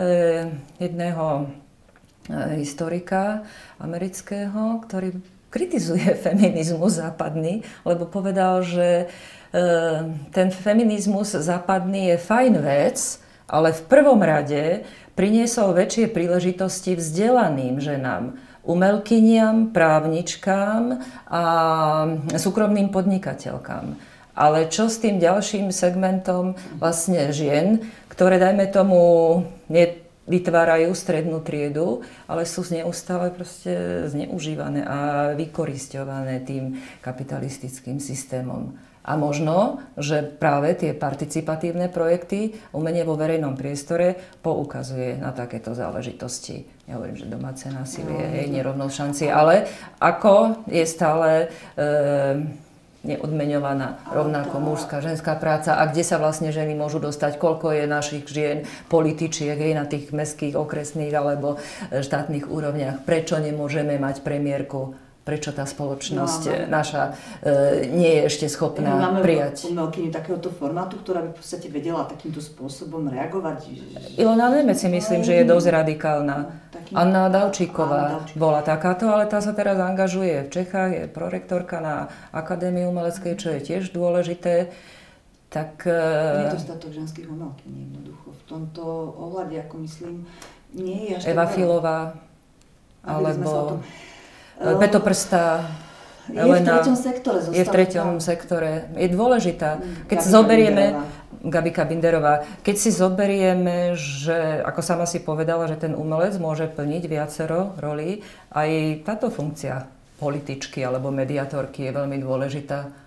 S2: jedného historika amerického, ktorý kritizuje feminizmus západný, lebo povedal, že ten feminizmus západný je fajn vec, ale v prvom rade priniesol väčšie príležitosti vzdelaným ženám, umelkyniam, právničkám a súkromným podnikateľkám. Ale čo s tým ďalším segmentom vlastne žien, ktoré, dajme tomu, vytvárajú strednú triedu, ale sú neustále proste zneužívané a vykorisťované tým kapitalistickým systémom. A možno, že práve tie participatívne projekty, umenie vo verejnom priestore poukazuje na takéto záležitosti. Ja hovorím, že domáce násilie, nerovnosť šanci, ale ako je stále neodmeňovaná rovnako mužská, ženská práca a kde sa vlastne ženy môžu dostať, koľko je našich žien političiek aj na tých mestských, okresných alebo štátnych úrovniach. Prečo nemôžeme mať premiérku? Prečo tá spoločnosť naša nie je ešte schopná prijať?
S1: Máme umelkyňu takéhoto formátu, ktorá by v podstate vedela takýmto spôsobom reagovať.
S2: Ilona Nemec si myslím, že je dosť radikálna. Anna Davčíková bola takáto, ale tá sa teraz angažuje v Čechách, je prorektorka na Akadémii umeleckej, čo je tiež dôležité. Tak...
S1: Nedostatok ženských umelkyň jednoducho. V tomto ohľade, ako myslím, nie je až
S2: Eva Filová, alebo... Peto Prstá, Elena, je v treťom sektore. Je dôležitá. Keď si zoberieme, Gabika Binderová, keď si zoberieme, že, ako sama si povedala, že ten umelec môže plniť viacero rolí, aj táto funkcia političky alebo mediatorky je veľmi dôležitá.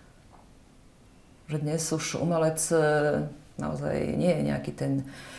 S2: Že dnes už umelec naozaj nie je nejaký ten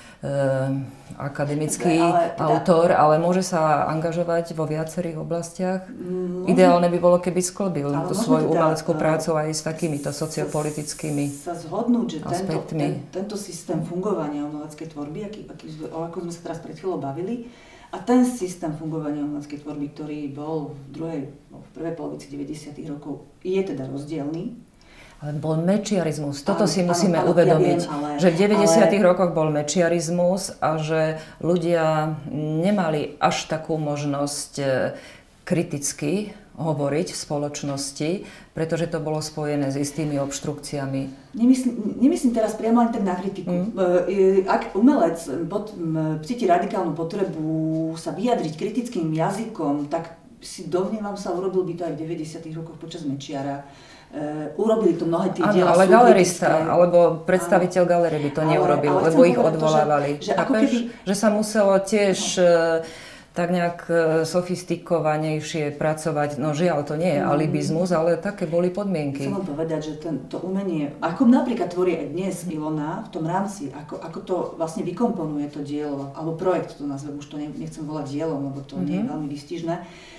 S2: akademický autor, ale môže sa angažovať vo viacerých oblastiach. Ideálne by bolo, keby sklbil tú svoju umeleckú prácu aj s takýmito sociopolitickými
S1: sa zhodnúť, že
S2: aspektmi.
S1: Tento systém fungovania umeleckej tvorby, o akom sme sa teraz pred chvíľou bavili, a ten systém fungovania umeleckej tvorby, ktorý bol v prvej polovici 90. rokov, je teda rozdielný.
S2: Ale bol mečiarizmus. Toto si musíme uvedomiť, že v 90. rokoch bol mečiarizmus a že ľudia nemali až takú možnosť kriticky hovoriť v spoločnosti, pretože to bolo spojené s istými obštrukciami.
S1: Nemyslím teraz priamo len tak na kritiku. Ak umelec cíti radikálnu potrebu sa vyjadriť kritickým jazykom, tak si domnievam sa, urobil by to aj v 90. rokoch počas Mečiara. Urobili to mnohé tie diela.
S2: Ale galerista alebo predstaviteľ galerie by to neurobil, lebo ich odvolávali. Že sa muselo tiež tak nejak sofistikovanejšie pracovať. No žiaľ, to nie je alibizmus, ale také boli podmienky.
S1: Chcem vám povedať, že to umenie, ako napríklad tvorí aj dnes Ilona v tom rámci, ako to vlastne vykomponuje to dielo, alebo projekt to nazvem, už to nechcem volať dielom, lebo to nie je veľmi výstižné,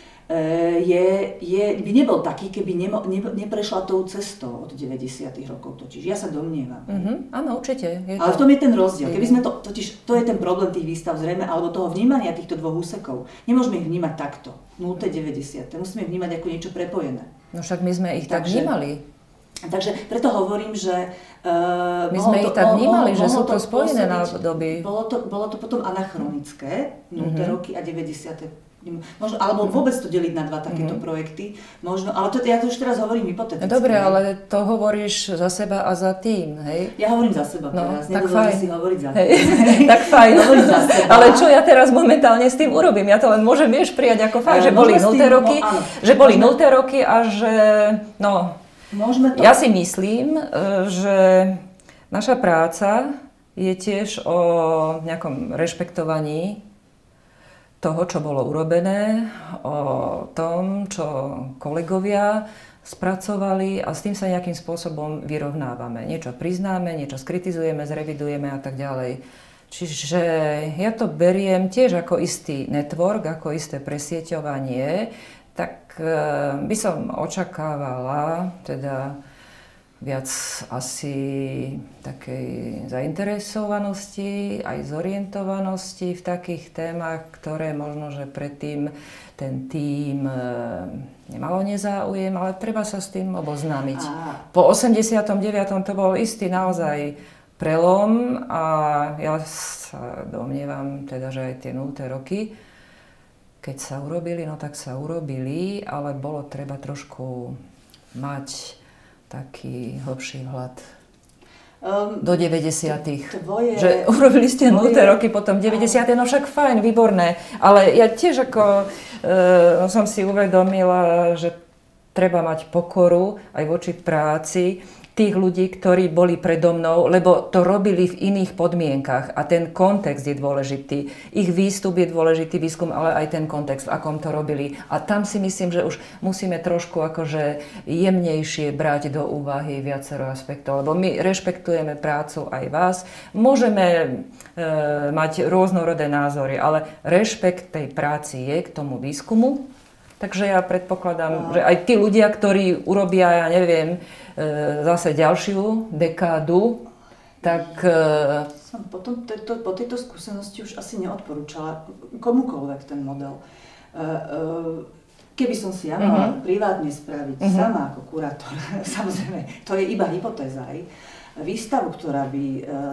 S1: by nebol taký, keby neprešla tou cestou od 90. rokov totiž. Ja sa domnievam.
S2: Áno, určite.
S1: Ale v tom je ten rozdiel. Keby sme to je ten problém tých výstav zrejme, alebo toho vnímania týchto dvoch úsekov. Nemôžeme ich vnímať takto. 0. 90. Musíme ich vnímať ako niečo prepojené.
S2: No však my sme ich tak vnímali.
S1: Takže preto hovorím, že...
S2: My sme ich tak vnímali, že sú to spojené nádoby.
S1: Bolo to potom anachronické, 0. roky a 90. Možno, alebo vôbec to deliť na dva takéto projekty. Možno, ale ja to už teraz hovorím hypoteticky.
S2: Dobre, ale to hovoríš za seba a za tým, hej?
S1: Ja hovorím za seba teraz, nedovolím si hovoriť za tým.
S2: Tak fajn. Ale čo ja teraz momentálne s tým urobím? Ja to len môžem, prijať ako fakt, že boli 0. roky, že boli 0. roky a že, ja si myslím, že naša práca je tiež o nejakom rešpektovaní toho, čo bolo urobené, o tom, čo kolegovia spracovali a s tým sa nejakým spôsobom vyrovnávame. Niečo priznáme, niečo skritizujeme, zrevidujeme a tak ďalej. Čiže ja to beriem tiež ako istý network, ako isté presieťovanie, tak by som očakávala teda viac asi takej zainteresovanosti, aj zorientovanosti v takých témach, ktoré možno, že predtým ten tím nemalo nezáujem, ale treba sa s tým oboznámiť. Po 89. to bol istý naozaj prelom a ja sa domnievam teda, že aj tie 0. roky, keď sa urobili, no tak sa urobili, ale bolo treba trošku mať taký hlbší vhľad do 90. Že urobili ste 0. roky, potom 90. No však fajn, výborné. Ale ja tiež som si uvedomila, že treba mať pokoru aj voči práci tých ľudí, ktorí boli predo mnou, lebo to robili v iných podmienkach a ten kontext je dôležitý. Ich výstup je dôležitý, výskum, ale aj ten kontext, v akom to robili. A tam si myslím, že už musíme trošku jemnejšie brať do úvahy viacero aspektov, lebo my rešpektujeme prácu aj vás. Môžeme mať rôznorodé názory, ale rešpekt tej práci je k tomu výskumu, Takže ja predpokladám, že aj tí ľudia, ktorí urobia, ja neviem, zase ďalšiu dekádu, tak...
S1: Som po tejto skúsenosti už asi neodporúčala komukoľvek ten model. Keby som si ja mala privátne spraviť sama ako kurátor, samozrejme, to je iba hypotéza, výstavu, ktorá by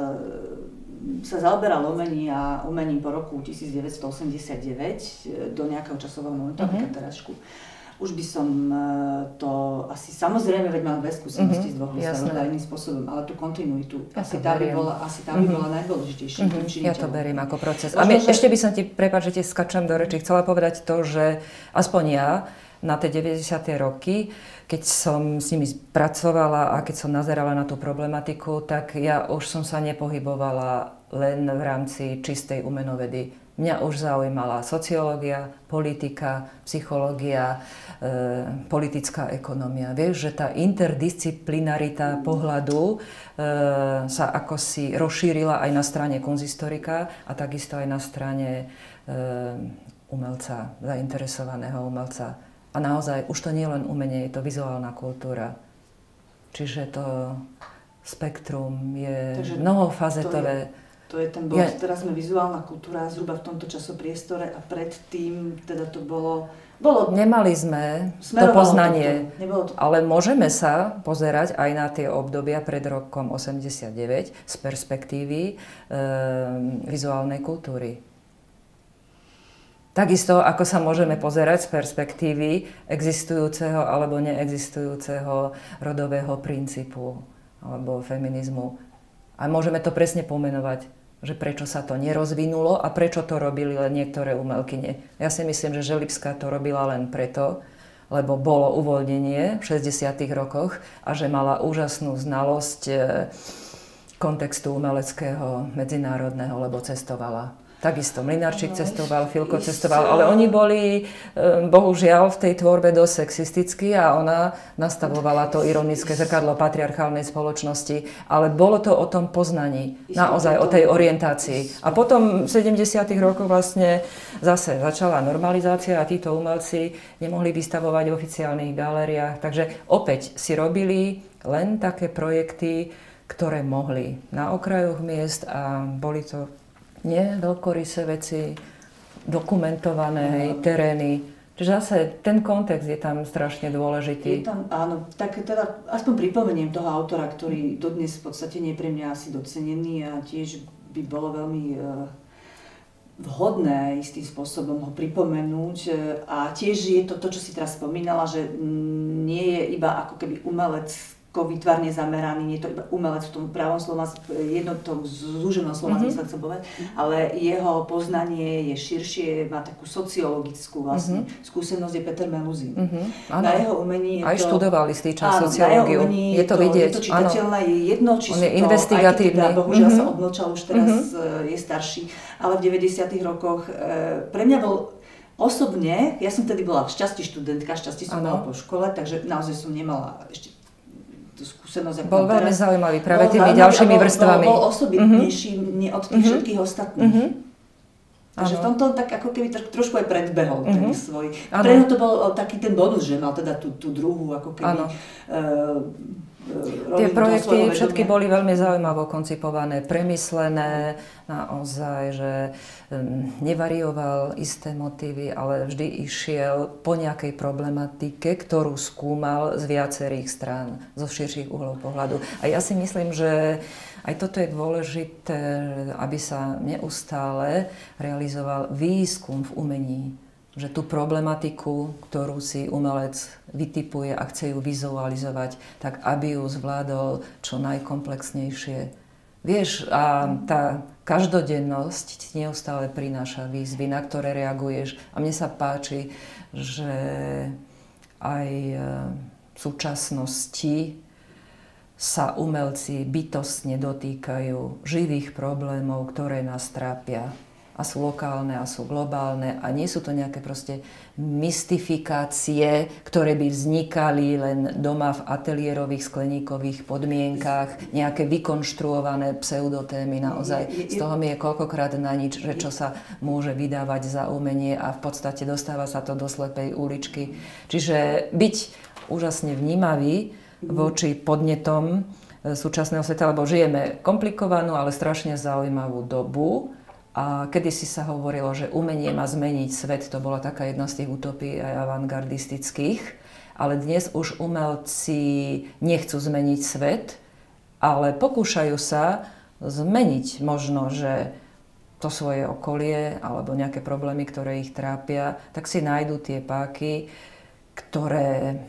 S1: sa zaoberala umením po roku 1989 do nejakého časového momentu, napríklad terašku. Už by som to asi, samozrejme, veď mám dve skúsenosti z dvoch výstav, iným spôsobom, ale tú kontinuitu, asi tá by bola najdôležitejším činiteľom.
S2: Ja to beriem ako proces. A ešte by som ti, prepáč, že ti skačem do reči, chcela povedať to, že aspoň ja na tie 90. roky, keď som s nimi pracovala a keď som nazerala na tú problematiku, tak ja už som sa nepohybovala len v rámci čistej umenovedy. Mňa už zaujímala sociológia, politika, psychológia, politická ekonomia. Vieš, že tá interdisciplinarita pohľadu sa ako si rozšírila aj na strane kunzistorika a takisto aj na strane umelca, zainteresovaného umelca. A naozaj, už to nie je len umenie, je to vizuálna kultúra. Čiže to spektrum je mnohofazetové.
S1: To je ten bod, teraz sme vizuálna kultúra zhruba v tomto časopriestore a predtým teda to bolo...
S2: Nemali sme to poznanie, ale môžeme sa pozerať aj na tie obdobia pred rokom 89 z perspektívy vizuálnej kultúry. Takisto, ako sa môžeme pozerať z perspektívy existujúceho alebo neexistujúceho rodového princípu alebo feminizmu. A môžeme to presne pomenovať, že prečo sa to nerozvinulo a prečo to robili len niektoré umelkyne. Ja si myslím, že Želivská to robila len preto, lebo bolo uvoľnenie v 60. rokoch a že mala úžasnú znalosť kontextu umeleckého, medzinárodného, lebo cestovala. Takisto Mlynarčík cestoval, Filko cestoval, ale oni boli bohužiaľ v tej tvorbe dosť sexistickí a ona nastavovala to ironické zrkadlo patriarchálnej spoločnosti, ale bolo to o tom poznaní, naozaj o tej orientácii. A potom v 70. rokoch vlastne zase začala normalizácia a títo umelci nemohli vystavovať v oficiálnych galériách, takže opäť si robili len také projekty, ktoré mohli na okrajoch miest a boli to nie veľkorysé veci, dokumentované, terény. Čiže zase ten kontext je tam strašne dôležitý.
S1: Áno, tak teda aspoň pripomeniem toho autora, ktorý dodnes v podstate nie je pre mňa asi docenený a tiež by bolo veľmi vhodné istým spôsobom ho pripomenúť. A tiež je to, čo si teraz spomínala, že nie je iba ako keby umelec výtvarne zameraný, nie je to iba umelec v tom pravom slova, jednotom zúženom slova zmysle chcem povedať, ale jeho poznanie je širšie, má takú sociologickú vlastne skúsenosť, je Peter Meluzin. Na jeho umení je
S2: aj študoval istý čas sociológiu. Je to vidieť.
S1: Je to čitateľné, je jedno, či
S2: on je investigatívny.
S1: Aj keď bohužiaľ sa odmlčal, už teraz je starší, ale v 90. rokoch pre mňa bol osobne, ja som vtedy bola šťastí študentka, šťastí som bola po škole, takže naozaj som nemala ešte tú skúsenosť.
S2: Bol veľmi zaujímavý práve tými ďalšími vrstvami.
S1: Bol osobitnejší od tých všetkých ostatných. Takže v tomto tak ako keby trošku aj predbehol ten svoj. Pre ňo to bol taký ten bonus, že mal teda tú druhú ako keby
S2: tie projekty všetky boli veľmi zaujímavo koncipované, premyslené, naozaj, že nevarioval isté motívy, ale vždy išiel po nejakej problematike, ktorú skúmal z viacerých strán, zo širších uhlov pohľadu. A ja si myslím, že aj toto je dôležité, aby sa neustále realizoval výskum v umení. Že tú problematiku, ktorú si umelec vytipuje a chce ju vizualizovať, tak aby ju zvládol čo najkomplexnejšie. Vieš, a tá každodennosť ti neustále prináša výzvy, na ktoré reaguješ. A mne sa páči, že aj v súčasnosti sa umelci bytostne dotýkajú živých problémov, ktoré nás trápia. a sú lokálne a sú globálne a nie sú to nejaké proste mystifikácie, ktoré by vznikali len doma v ateliérových skleníkových podmienkách, nejaké vykonštruované pseudotémy naozaj. Z toho mi je koľkokrát na nič, že čo sa môže vydávať za umenie a v podstate dostáva sa to do slepej uličky. Čiže byť úžasne vnímavý voči podnetom súčasného sveta, lebo žijeme komplikovanú, ale strašne zaujímavú dobu. A kedysi sa hovorilo, že umenie má zmeniť svet, to bola taká jedna z tých utopií aj avantgardistických. Ale dnes už umelci nechcú zmeniť svet, ale pokúšajú sa zmeniť možno, že to svoje okolie alebo nejaké problémy, ktoré ich trápia, tak si nájdú tie páky, ktoré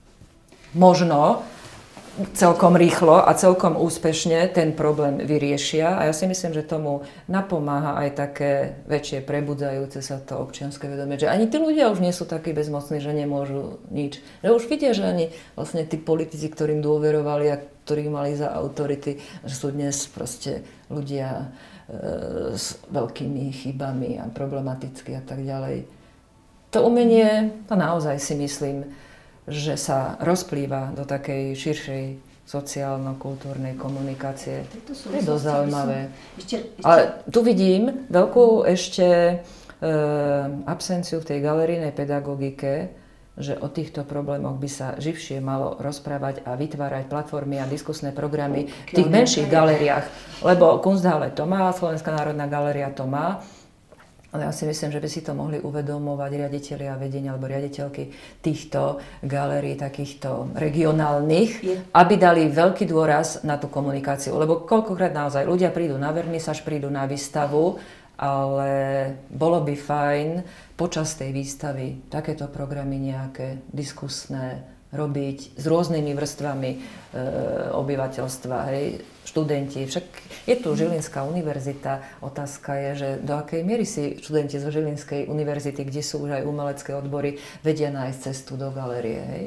S2: možno celkom rýchlo a celkom úspešne ten problém vyriešia. A ja si myslím, že tomu napomáha aj také väčšie prebudzajúce sa to občianske vedomie, že ani tí ľudia už nie sú takí bezmocní, že nemôžu nič. Že už vidia, že ani vlastne tí politici, ktorým dôverovali a ktorých mali za autority, že sú dnes proste ľudia s veľkými chybami a problematicky a tak ďalej. To umenie, to naozaj si myslím, že sa rozplýva do takej širšej sociálno-kultúrnej komunikácie. To je dosť zaujímavé. Ale tu vidím veľkú ešte absenciu v tej galerijnej pedagogike, že o týchto problémoch by sa živšie malo rozprávať a vytvárať platformy a diskusné programy v tých menších galériách. Lebo Kunsthalle to má, Slovenská národná galéria to má. Ale ja si myslím, že by si to mohli uvedomovať riaditelia vedenia alebo riaditeľky týchto galérií, takýchto regionálnych, aby dali veľký dôraz na tú komunikáciu. Lebo koľkokrát naozaj ľudia prídu na vernisáž, prídu na výstavu, ale bolo by fajn počas tej výstavy takéto programy nejaké diskusné robiť s rôznymi vrstvami obyvateľstva, hej, študenti. Však je tu Žilinská univerzita. Otázka je, že do akej miery si študenti zo Žilinskej univerzity, kde sú už aj umelecké odbory, vedia nájsť cestu do galérie, hej?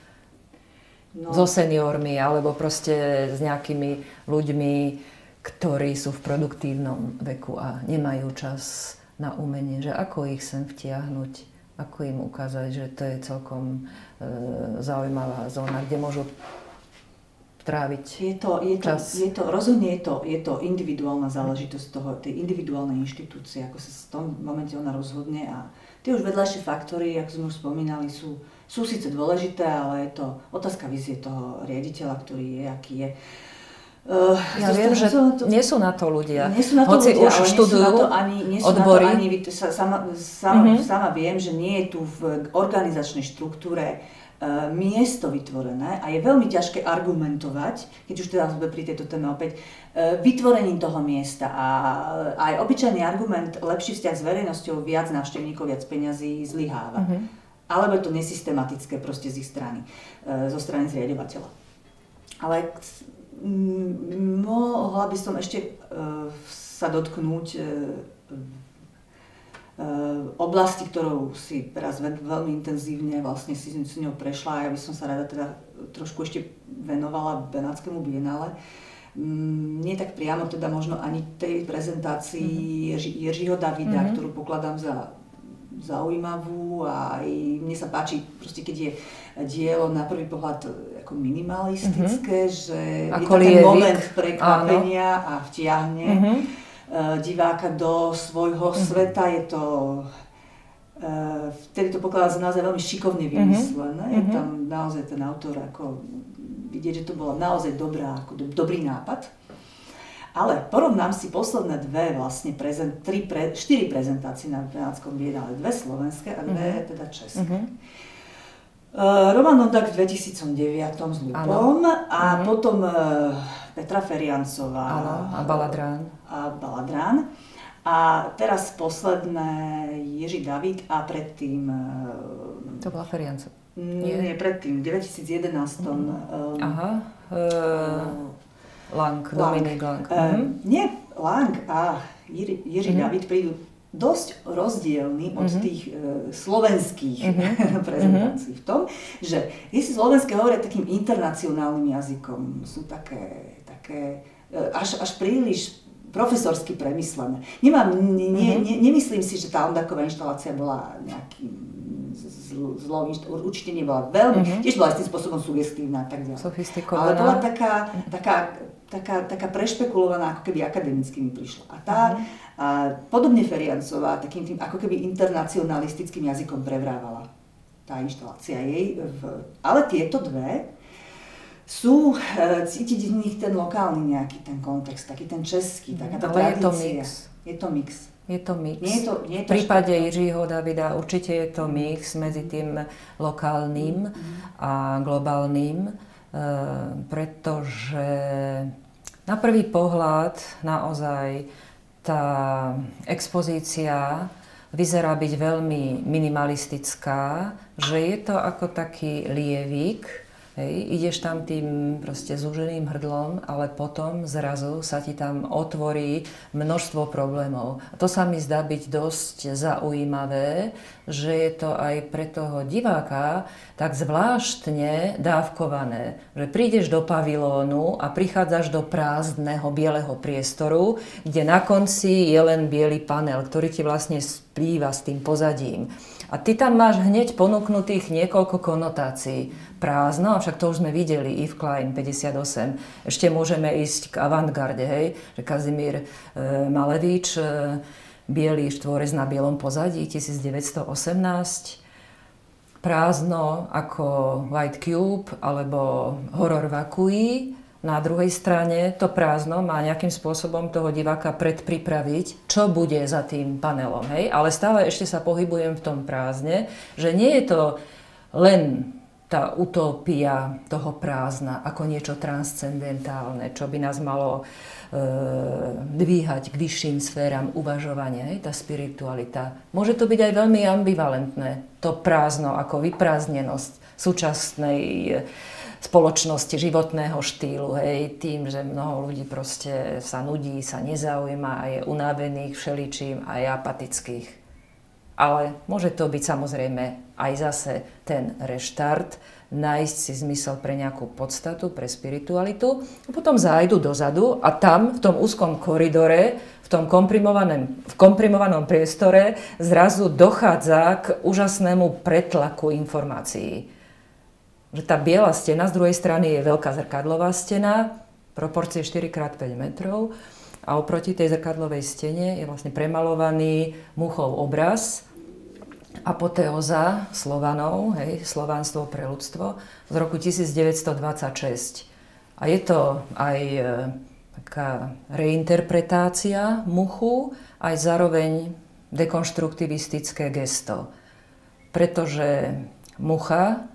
S2: No. So seniormi, alebo proste s nejakými ľuďmi, ktorí sú v produktívnom veku a nemajú čas na umenie. Že ako ich sem vtiahnuť, ako im ukázať, že to je celkom zaujímavá zóna, kde môžu tráviť čas.
S1: Rozhodne je to individuálna záležitosť tej individuálnej inštitúcie, ako sa v tom momente ona rozhodne. A tie už vedľajšie faktory, ako sme už spomínali, sú síce dôležité, ale je to otázka vízie toho riaditeľa, ktorý je, aký je.
S2: Ja viem, že nie sú na to ľudia.
S1: Hoci
S2: už študujú odbory.
S1: Sama viem, že nie je tu v organizačnej štruktúre miesto vytvorené a je veľmi ťažké argumentovať, keď už teda sme pri tejto téme opäť, vytvorením toho miesta. A aj obyčajný argument, lepší vzťah s verejnosťou, viac návštevníkov, viac peňazí, zlyháva. Alebo je to nesystematické proste z ich strany, zo strany zriaďovateľa. Ale mohla by som ešte sa dotknúť oblasti, ktorou si teraz veľmi intenzívne vlastne si s ňou prešla a ja by som sa rada teda trošku ešte venovala Benátskému bienále. Nie tak priamo teda možno ani tej prezentácii Jiřího Davida, ktorú pokladám za zaujímavú a aj mne sa páči, proste keď je dielo na prvý pohľad ako minimalistické, že je to ten moment prekvapenia a vtiahne diváka do svojho sveta. Je to, vtedy to pokladá za naozaj veľmi šikovne vymyslené. Je tam naozaj ten autor ako vidieť, že to bola naozaj dobrý nápad. Ale porovnám si posledné vlastne 4 prezentácie na Benátskom bienále, 2 slovenské a 2 teda české. Roman Nodák v 2009 s Lupom a potom Petra Feriancová
S2: a
S1: Baladrán. A teraz posledné Jiří David a predtým...
S2: To bola Feriancová.
S1: Nie, predtým, v 2011.
S2: Dominik Lang.
S1: Nie, Lang a Jiří David prídu dosť rozdielni od tých slovenských prezentácií v tom, že si slovenské hovoria takým internacionálnym jazykom, sú také až príliš profesorsky premyslené. Nemyslím si, že tá Ondáková inštalácia bola nejakým zlou, určite nebola veľmi, tiež bola tým spôsobom sugestívna a tak ďalej.
S2: Sofistikovaná.
S1: Ale bola taká prešpekulovaná, ako keby akademicky mi prišla. A tá, podobne Feriancová, takým tým ako keby internacionalistickým jazykom prevrávala tá inštalácia jej. Ale tieto dve sú, cítiť v nich ten lokálny nejaký ten kontext, taký ten český, taká tá tradícia. Je to mix.
S2: Je to mix.
S1: Nie je to
S2: v prípade Jiřího Davida určite je to mix medzi tým lokálnym a globálnym, pretože na prvý pohľad naozaj tá expozícia vyzerá byť veľmi minimalistická, že je to ako taký lievik. Hej, ideš tam tým proste zúženým hrdlom, ale potom zrazu sa ti tam otvorí množstvo problémov. A to sa mi zdá byť dosť zaujímavé, že je to aj pre toho diváka tak zvláštne dávkované. Že prídeš do pavilónu a prichádzaš do prázdneho bieleho priestoru, kde na konci je len biely panel, ktorý ti vlastne splýva s tým pozadím. A ty tam máš hneď ponúknutých niekoľko konotácií. Prázdno, avšak to už sme videli, Yves Klein 58. Ešte môžeme ísť k avantgarde, hej, že Kazimír Malevič, biely štvorec na bielom pozadí, 1918. Prázdno ako White Cube alebo Horor Vakui. Na druhej strane to prázdno má nejakým spôsobom toho diváka predpripraviť, čo bude za tým panelom. Hej? Ale stále ešte sa pohybujem v tom prázdne, že nie je to len tá utopia toho prázdna ako niečo transcendentálne, čo by nás malo dvíhať k vyšším sféram uvažovania, hej? Tá spiritualita. Môže to byť aj veľmi ambivalentné, to prázdno ako vyprázdnenosť súčasnej spoločnosti, životného štýlu, hej, tým, že mnoho ľudí proste sa nudí, sa nezaujíma a je unavených všeličím a je apatických. Ale môže to byť samozrejme aj zase ten reštart, nájsť si zmysel pre nejakú podstatu, pre spiritualitu a potom zájdu dozadu a tam v tom úzkom koridore, v tom komprimovanom priestore zrazu dochádza k úžasnému pretlaku informácií. Že tá biela stena, z druhej strany je veľká zrkadlová stena, proporcie 4x5 metrov a oproti tej zrkadlovej stene je vlastne premalovaný muchov obraz apoteóza Slovanov, hej, Slovanstvo pre ľudstvo z roku 1926. A je to aj taká reinterpretácia muchu, aj zároveň dekonštruktivistické gesto. Pretože mucha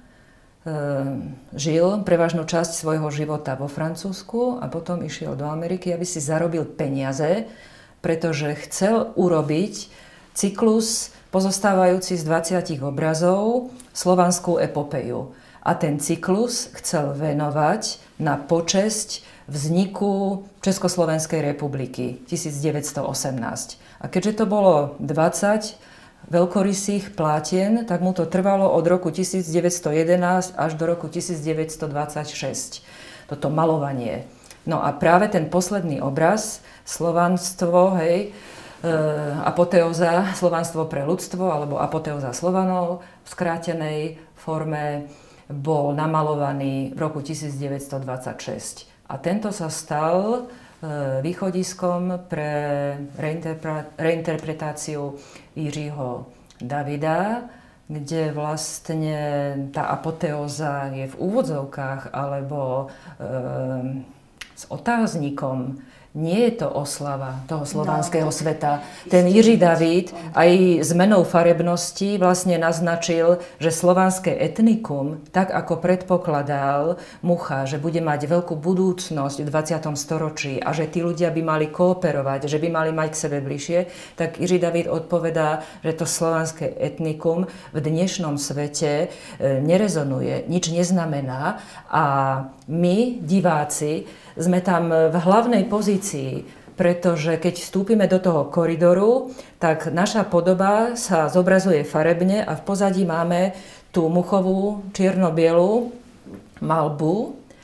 S2: žil prevažnú časť svojho života vo Francúzsku a potom išiel do Ameriky, aby si zarobil peniaze, pretože chcel urobiť cyklus pozostávajúci z 20 obrazov slovanskú epopeju. A ten cyklus chcel venovať na počesť vzniku Československej republiky 1918. A keďže to bolo 20 veľkorysých plátien, tak mu to trvalo od roku 1911 až do roku 1926. Toto malovanie. No a práve ten posledný obraz, Slovanstvo, hej, apoteóza, Slovanstvo pre ľudstvo, alebo apoteóza Slovanov v skrátenej forme, bol namalovaný v roku 1926. A tento sa stal východiskom pre reinterpretáciu Jiřího Davida, kde vlastne tá apoteóza je v úvodzovkách alebo s otáznikom. Nie je to oslava toho slovanského sveta. Ten Jiří David aj zmenou farebnosti vlastne naznačil, že slovanské etnikum, tak ako predpokladal Mucha, že bude mať veľkú budúcnosť v 20. storočí a že tí ľudia by mali kooperovať, že by mali mať k sebe bližšie, tak Jiří David odpovedá, že to slovanské etnikum v dnešnom svete nerezonuje, nič neznamená a my, diváci, sme tam v hlavnej pozícii, pretože keď vstúpime do toho koridoru, tak naša podoba sa zobrazuje farebne a v pozadí máme tú muchovú čierno-bielu malbu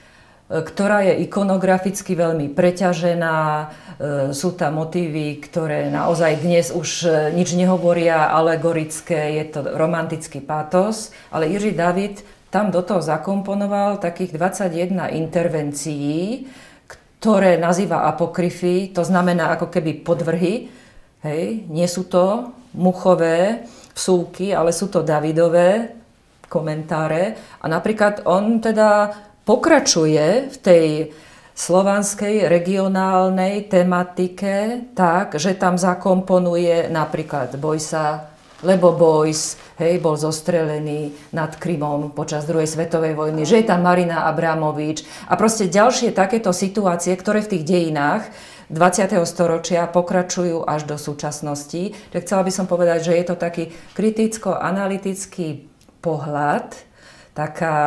S2: ktorá je ikonograficky veľmi preťažená. Sú tam motívy, ktoré naozaj dnes už nič nehovoria, alegorické, je to romantický pátos, ale Jiří David tam do toho zakomponoval takých 21 intervencií, ktoré nazýva apokryfy, to znamená ako keby podvrhy. Hej, nie sú to muchové vsúky, ale sú to Davidové komentáre. A napríklad on teda pokračuje v tej slovanskej regionálnej tematike tak, že tam zakomponuje napríklad Bojsa, lebo Bojs, hej, bol zostrelený nad Krymom počas druhej svetovej vojny, že je tam Marina Abramovič a proste ďalšie takéto situácie, ktoré v tých dejinách 20. storočia pokračujú až do súčasnosti. Tak chcela by som povedať, že je to taký kriticko-analytický pohľad, taká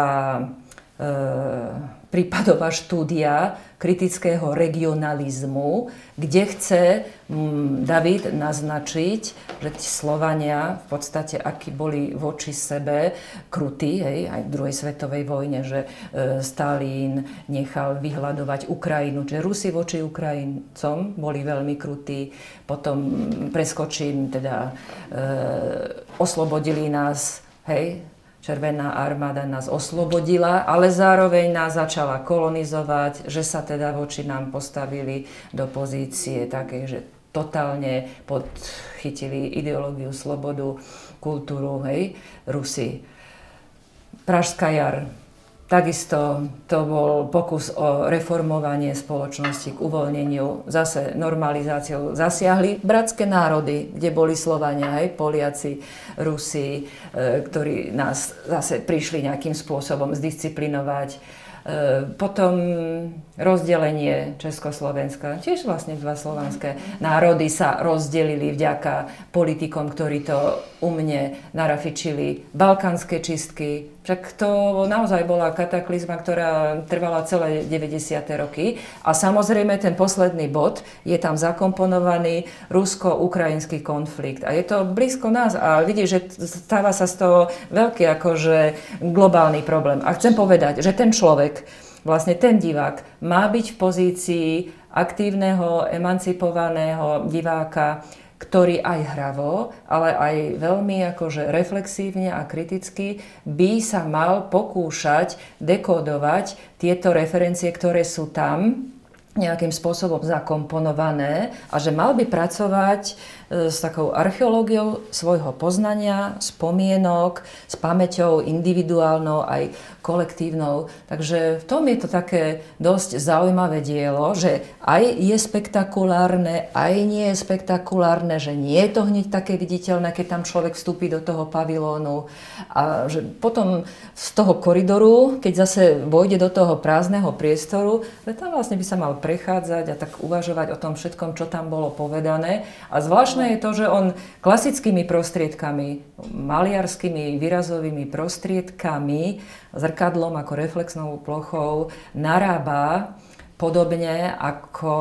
S2: prípadová štúdia kritického regionalizmu, kde chce David naznačiť, že tí Slovania v podstate akí boli voči sebe krutí, hej, aj v druhej svetovej vojne, že Stalin nechal vyhľadovať Ukrajinu, že Rusi voči Ukrajincom boli veľmi krutí, potom preskočím, teda oslobodili nás, hej, Červená armáda nás oslobodila, ale zároveň nás začala kolonizovať, že sa teda voči nám postavili do pozície takej, že totálne podchytili ideológiu, slobodu, kultúru, hej, Rusi. Pražská jar. Takisto to bol pokus o reformovanie spoločnosti k uvoľneniu, zase normalizáciou. Zasiahli bratské národy, kde boli Slovania, hej, Poliaci, Rusi, ktorí nás zase prišli nejakým spôsobom zdisciplinovať. Potom rozdelenie Československa, tiež vlastne dva slovanské národy sa rozdelili vďaka politikom, ktorí to umne narafičili. Balkánske čistky, však to naozaj bola kataklizma, ktorá trvala celé 90. roky. A samozrejme ten posledný bod je tam zakomponovaný rusko-ukrajinský konflikt. A je to blízko nás a vidíš, že stáva sa z toho veľký akože globálny problém. A chcem povedať, že ten človek, vlastne ten divák, má byť v pozícii aktívneho, emancipovaného diváka, ktorý aj hravo, ale aj veľmi akože reflexívne a kriticky by sa mal pokúšať dekódovať tieto referencie, ktoré sú tam nejakým spôsobom zakomponované a že mal by pracovať s takou archeológiou svojho poznania, spomienok, s pamäťou individuálnou aj kolektívnou. Takže v tom je to také dosť zaujímavé dielo, že aj je spektakulárne, aj nie je spektakulárne, že nie je to hneď také viditeľné, keď tam človek vstúpi do toho pavilónu a že potom z toho koridoru, keď zase vojde do toho prázdneho priestoru, že tam vlastne by sa mal prechádzať a tak uvažovať o tom všetkom, čo tam bolo povedané. A zvláštne je to, že on klasickými prostriedkami, maliarskými, výrazovými prostriedkami, zrkadlom ako reflexnou plochou narába podobne ako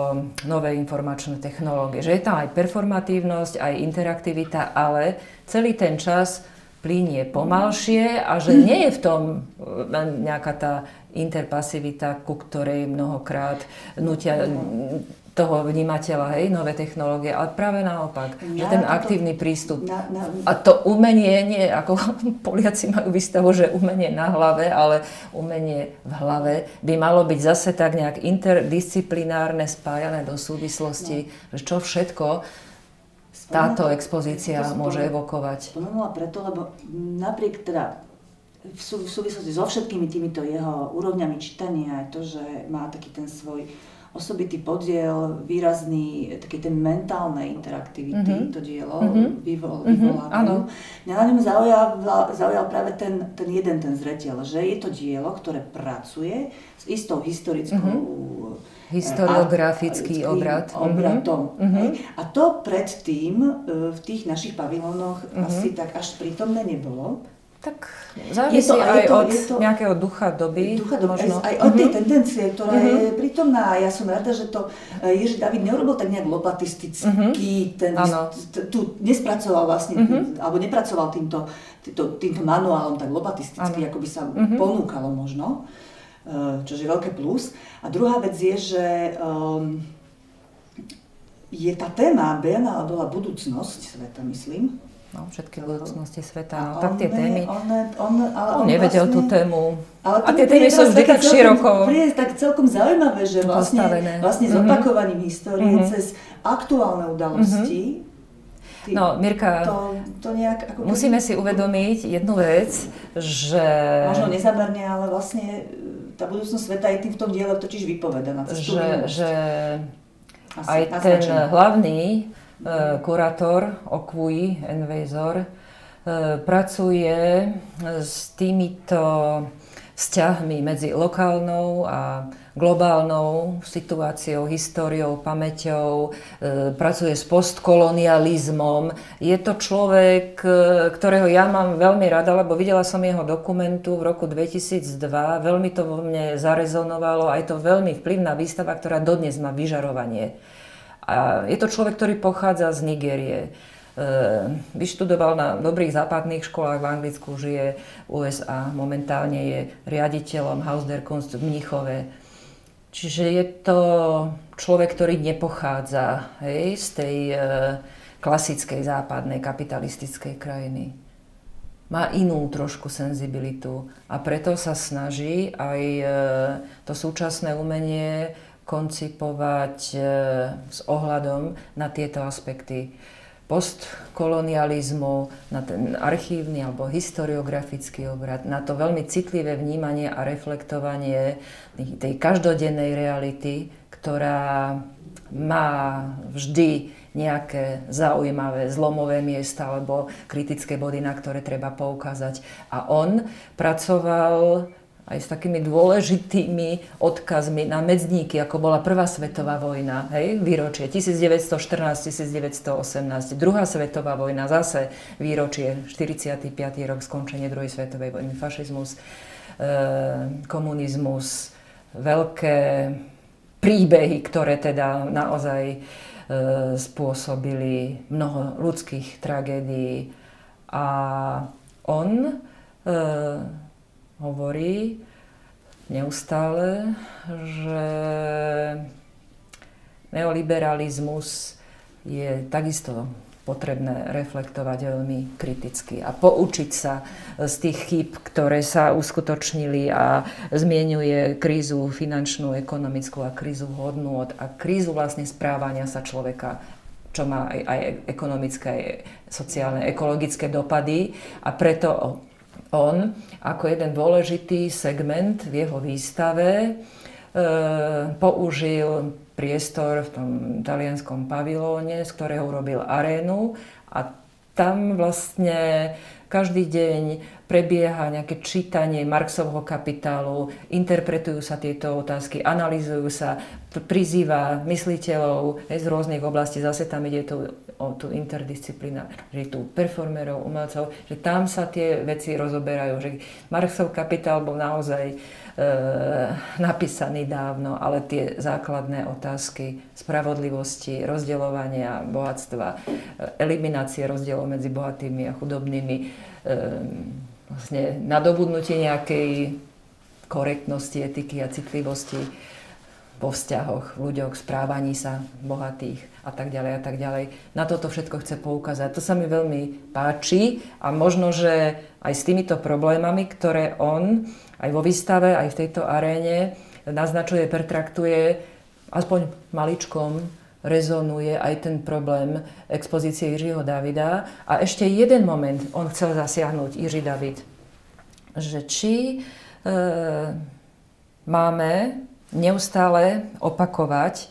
S2: nové informačné technológie. Že je tam aj performatívnosť, aj interaktivita, ale celý ten čas plynie pomalšie a že nie je v tom nejaká tá interpasivita, ku ktorej mnohokrát nutia toho vnímateľa, hej, nové technológie, ale práve naopak, že ten aktívny prístup. A to umenie, nie ako Poliaci majú výstavu, že umenie na hlave, ale umenie v hlave by malo byť zase tak nejak interdisciplinárne, spájané do súvislosti, že čo všetko táto expozícia môže evokovať.
S1: Spomenula preto, lebo napriek teda v súvislosti so všetkými týmito jeho úrovňami čítania je to, že má taký ten svoj osobitý podiel, výrazný, taký ten mentálnej interaktivity, to dielo vyvolávajú. Mňa na ňom zaujal práve ten zreteľ, že je to dielo, ktoré pracuje s istou historickou
S2: historiografický
S1: obratom. A to predtým v tých našich pavilónoch asi tak až prítomné nebolo.
S2: Tak závisí aj od nejakého ducha doby. Možno.
S1: Aj od tej tendencie, ktorá je prítomná. Ja som rada, že to Jiří David neurobil tak nejak lopatisticky, nespracoval vlastne, alebo nepracoval týmto manuálom tak lopatisticky, ako by sa ponúkalo možno. čo je veľké plus. A druhá vec je, že je tá téma Biennála bola budúcnosť sveta, myslím.
S2: No, všetky budúcnosti sveta, no, tak tie témy.
S1: On
S2: nevedel
S1: vlastne,
S2: tú tému.
S1: A
S2: tie témy sú vždy tak široko.
S1: Je tak celkom zaujímavé, že vlastne zopakovaním histórie cez aktuálne udalosti.
S2: No, Mirka,
S1: to nejak, ako
S2: musíme si uvedomiť jednu vec, že...
S1: Možno nezamerne, ale vlastne tá budúcnosť sveta je tým v tom diele totiž vypovedaná.
S2: Že aj ten hlavný kurátor Okui Enwezor pracuje s týmito vzťahmi medzi lokálnou a globálnou situáciou, históriou, pamäťou, pracuje s postkolonializmom. Je to človek, ktorého ja mám veľmi rada, lebo videla som jeho dokumentu v roku 2002, veľmi to vo mne zarezonovalo a je to veľmi vplyvná výstava, ktorá dodnes má vyžarovanie. A je to človek, ktorý pochádza z Nigérie. Vyštudoval na dobrých západných školách v Anglicku, žije v USA, momentálne je riaditeľom Haus der Kunst v Mnichove. Čiže je to človek, ktorý nepochádza z tej klasickej západnej kapitalistickej krajiny. Má inú trošku senzibilitu a preto sa snaží aj to súčasné umenie koncipovať s ohľadom na tieto aspekty postkolonializmu, na ten archívny alebo historiografický obrad, na to veľmi citlivé vnímanie a reflektovanie tej každodennej reality, ktorá má vždy nejaké zaujímavé zlomové miesta alebo kritické body, na ktoré treba poukázať. A on pracoval aj s takými dôležitými odkazmi na medzníky, ako bola Prvá svetová vojna, výročie 1914-1918, Druhá svetová vojna, zase výročie 45. rok, skončenie druhej svetovej vojny, fašizmus, komunizmus, veľké príbehy, ktoré teda naozaj spôsobili mnoho ľudských tragédií. A on hovorí neustále, že neoliberalizmus je takisto potrebné reflektovať veľmi kriticky a poučiť sa z tých chýb, ktoré sa uskutočnili, a zmieňuje krízu finančnú, ekonomickú a krízu hodnôt a krízu vlastne správania sa človeka, čo má aj ekonomické, aj sociálne, ekologické dopady, a preto on ako jeden dôležitý segment v jeho výstave použil priestor v tom talianskom pavilóne, z ktorého urobil arénu, a tam vlastne každý deň prebieha nejaké čítanie Marxovho Kapitálu, interpretujú sa tieto otázky, analyzujú sa, prizýva mysliteľov z rôznych oblastí, zase tam ide o tú interdisciplinaritu performerov, umelcov, že tam sa tie veci rozoberajú, že Marxov Kapitál bol naozaj napísaný dávno, ale tie základné otázky spravodlivosti, rozdeľovania bohatstva, eliminácie rozdielov medzi bohatými a chudobnými, vlastne nadobudnutie nejakej korektnosti, etiky a citlivosti vo vzťahoch, v ľuďoch, správaní sa bohatých a tak ďalej a tak ďalej. Na toto všetko chce poukázať. To sa mi veľmi páči a možno, že aj s týmito problémami, ktoré on aj vo výstave, aj v tejto aréne naznačuje, pertraktuje, aspoň maličkom rezonuje aj ten problém expozície Jiřího Davida. A ešte jeden moment on chcel zasiahnuť, Jiří David, že či máme neustále opakovať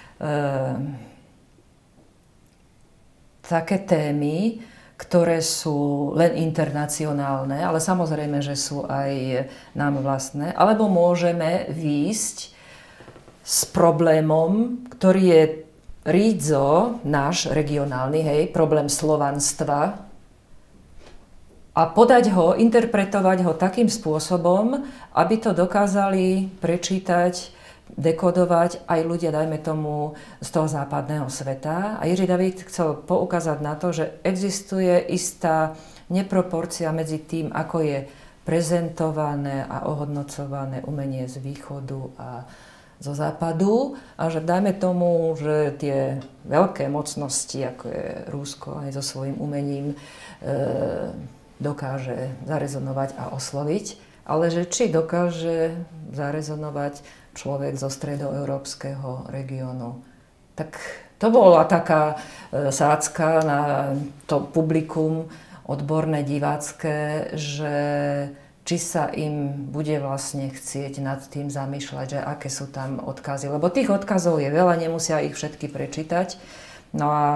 S2: také témy, ktoré sú len internacionálne, ale samozrejme, že sú aj nám vlastné, alebo môžeme výjsť s problémom, ktorý je rídzo náš regionálny, problém slovanstva, a podať ho, interpretovať ho takým spôsobom, aby to dokázali prečítať, dekodovať aj ľudia, dajme tomu, z toho západného sveta. A Jiří David chcel poukázať na to, že existuje istá neproporcia medzi tým, ako je prezentované a ohodnocované umenie z východu a zo západu a že dajme tomu, že tie veľké mocnosti, ako je Rusko aj so svojím umením, dokáže zarezonovať a osloviť, ale že či dokáže zarezonovať človek zo stredoeurópskeho regiónu. Tak to bola taká sádzka na to publikum odborné, divácké, že či sa im bude vlastne chcieť nad tým zamýšľať, že aké sú tam odkazy. Lebo tých odkazov je veľa, nemusia ich všetky prečítať. No a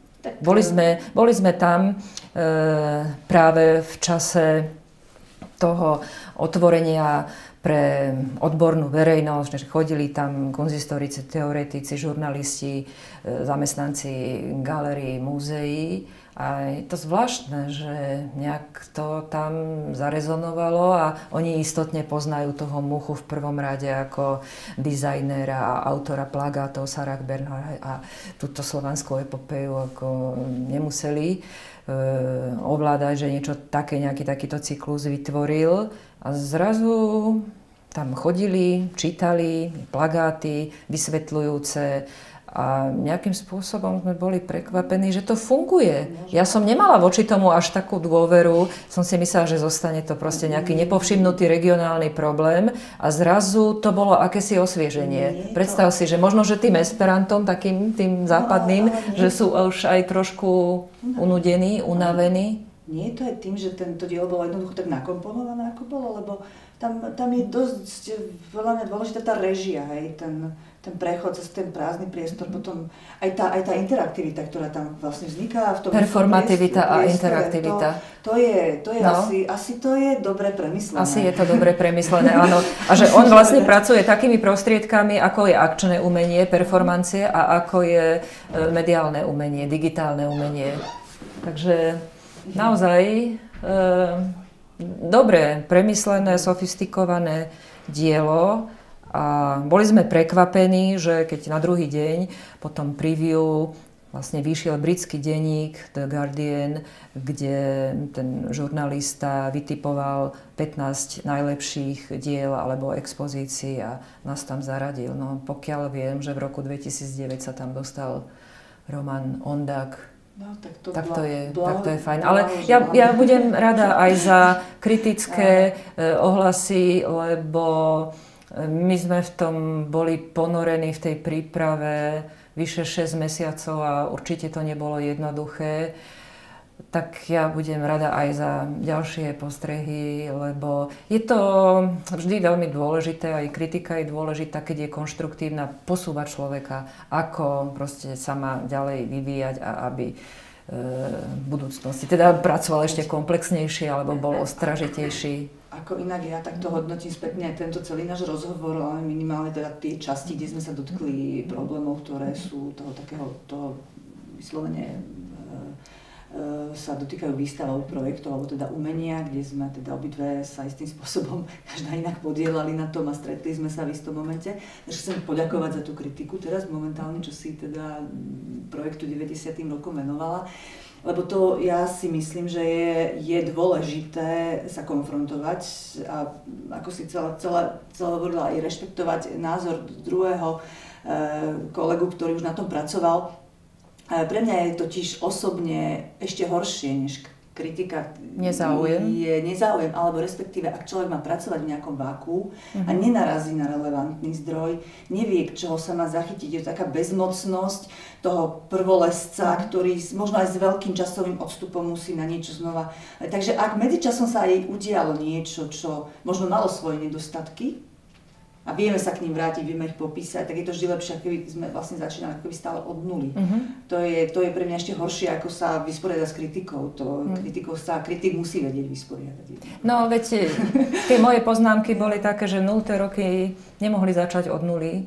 S2: boli sme tam práve v čase toho otvorenia pre odbornú verejnosť, že chodili tam konzistorici, teoretici, žurnalisti, zamestnanci galérií, múzeí. A je to zvláštne, že nejak to tam zarezonovalo a oni istotne poznajú toho Muchu v prvom rade ako dizajnéra a autora plagátov Sarah Bernhardt a túto slovanskú epopeju ako nemuseli ovládať, že niečo také, nejaký takýto cyklus vytvoril. A zrazu tam chodili, čítali plagáty vysvetľujúce a nejakým spôsobom sme boli prekvapení, že to funguje. Ja som nemala voči tomu až takú dôveru, som si myslela, že zostane to proste nejaký nepovšimnutý regionálny problém a zrazu to bolo akési osvieženie. Predstav si, že možno, že tým esperantom, takým tým západným, že sú už aj trošku unudení, unavení.
S1: Nie, to je tým, že tento dielo bolo jednoducho tak nakomponované, ako bolo, lebo tam je dosť veľa mňa dôležitá tá režia, hej, ten prechod cez ten prázdny priestor, potom aj tá interaktivita, ktorá tam vlastne vzniká v tom
S2: performativita a interaktivita.
S1: To je no. asi to je dobre premyslené.
S2: Asi je to dobre premyslené, áno. A že on vlastne pracuje takými prostriedkami, ako je akčné umenie, performancie a ako je mediálne umenie, digitálne umenie. Takže naozaj dobre premyslené, sofistikované dielo. A boli sme prekvapení, že keď na druhý deň po tom preview vlastne vyšiel britský denník The Guardian, kde ten žurnalista vytipoval 15 najlepších diel alebo expozícií a nás tam zaradil. No pokiaľ viem, že v roku 2009 sa tam dostal Roman Ondák.
S1: No,
S2: tak to je fajn. Ale ja budem rada aj za kritické ohlasy, lebo my sme v tom boli ponorení v tej príprave vyše 6 mesiacov a určite to nebolo jednoduché. Tak ja budem rada aj za ďalšie postrehy, lebo je to vždy veľmi dôležité, aj kritika je dôležitá, keď je konštruktívna, posúvať človeka, ako proste sa má ďalej vyvíjať a aby v budúcnosti teda pracoval ešte komplexnejšie alebo bol ostražitejší.
S1: Ako inak ja takto hodnotím spätne aj tento celý náš rozhovor, ale minimálne teda tie časti, kde sme sa dotkli problémov, ktoré sú toho vyslovene sa dotýkajú výstavov projektov, alebo teda umenia, kde sme teda obidve sa istým spôsobom každá inak podielali na tom a stretli sme sa v istom momente. Takže chcem poďakovať za tú kritiku teraz momentálne, čo si teda projektu 90. rokom venovala. Lebo to ja si myslím, že je dôležité sa konfrontovať a ako si celé hovorila, aj rešpektovať názor druhého kolegu, ktorý už na tom pracoval. Pre mňa je totiž osobne ešte horšie než kritika. Nezáujem, alebo respektíve, ak človek má pracovať v nejakom váku a nenarazí na relevantný zdroj, nevie, k čoho sa má zachytiť. Je to taká bezmocnosť toho prvolesca, ktorý možno aj s veľkým časovým odstupom musí na niečo znova. Takže ak medzičasom sa aj udialo niečo, čo možno malo svoje nedostatky, a vieme sa k ním vrátiť, vieme ich popísať, tak je to vždy lepšie, ako keby sme vlastne začínali ako keby stále od nuly. To je pre mňa ešte horšie, ako sa vysporiadať s kritikou. Kritik musí vedieť vysporiadať.
S2: No veď tie moje poznámky boli také, že 0. roky nemohli začať od nuly.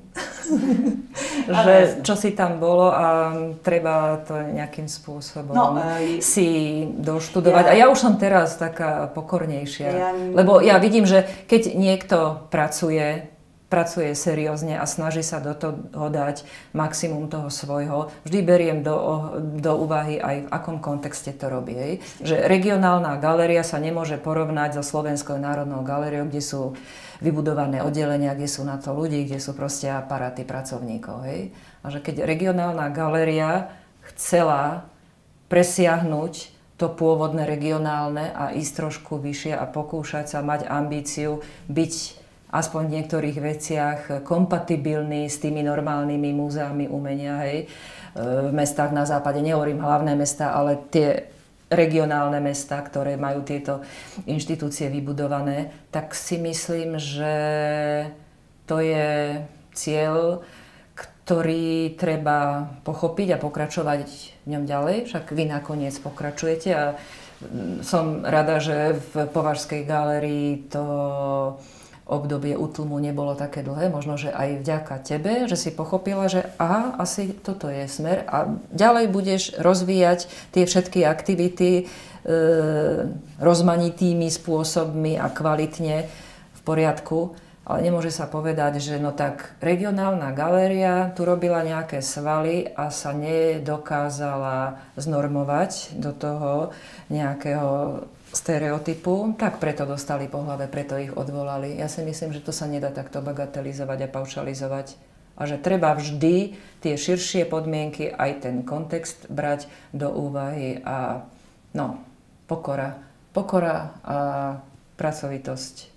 S2: Že čo si tam bolo a treba to nejakým spôsobom si doštudovať. A ja už som teraz taká pokornejšia. Lebo ja vidím, že keď niekto pracuje pracuje seriózne a snaží sa do toho dať maximum toho svojho. Vždy beriem do úvahy aj v akom kontexte to robí. Že regionálna galéria sa nemôže porovnať so Slovenskou národnou galériou, kde sú vybudované oddelenia, kde sú na to ľudí, kde sú proste aparáty pracovníkov. A že keď regionálna galéria chcela presiahnuť to pôvodné regionálne a ísť trošku vyššie a pokúšať sa mať ambíciu byť aspoň v niektorých veciach kompatibilný s tými normálnymi múzeami umenia, v mestách na západe, nehovorím hlavné mestá, ale tie regionálne mestá, ktoré majú tieto inštitúcie vybudované, tak si myslím, že to je cieľ, ktorý treba pochopiť a pokračovať v ňom ďalej. Však vy nakoniec pokračujete a som rada, že v Považskej galérii to obdobie útlmu nebolo také dlhé, možno, že aj vďaka tebe, že si pochopila, že aha, asi toto je smer a ďalej budeš rozvíjať tie všetky aktivity rozmanitými spôsobmi a kvalitne v poriadku. Ale nemôže sa povedať, že no tak regionálna galéria tu robila nejaké svaly a sa nedokázala znormovať do toho nejakého stereotypu, tak preto dostali po hlave, preto ich odvolali. Ja si myslím, že to sa nedá takto bagatelizovať a paušalizovať a že treba vždy tie širšie podmienky, aj ten kontext brať do úvahy a pokora a pracovitosť.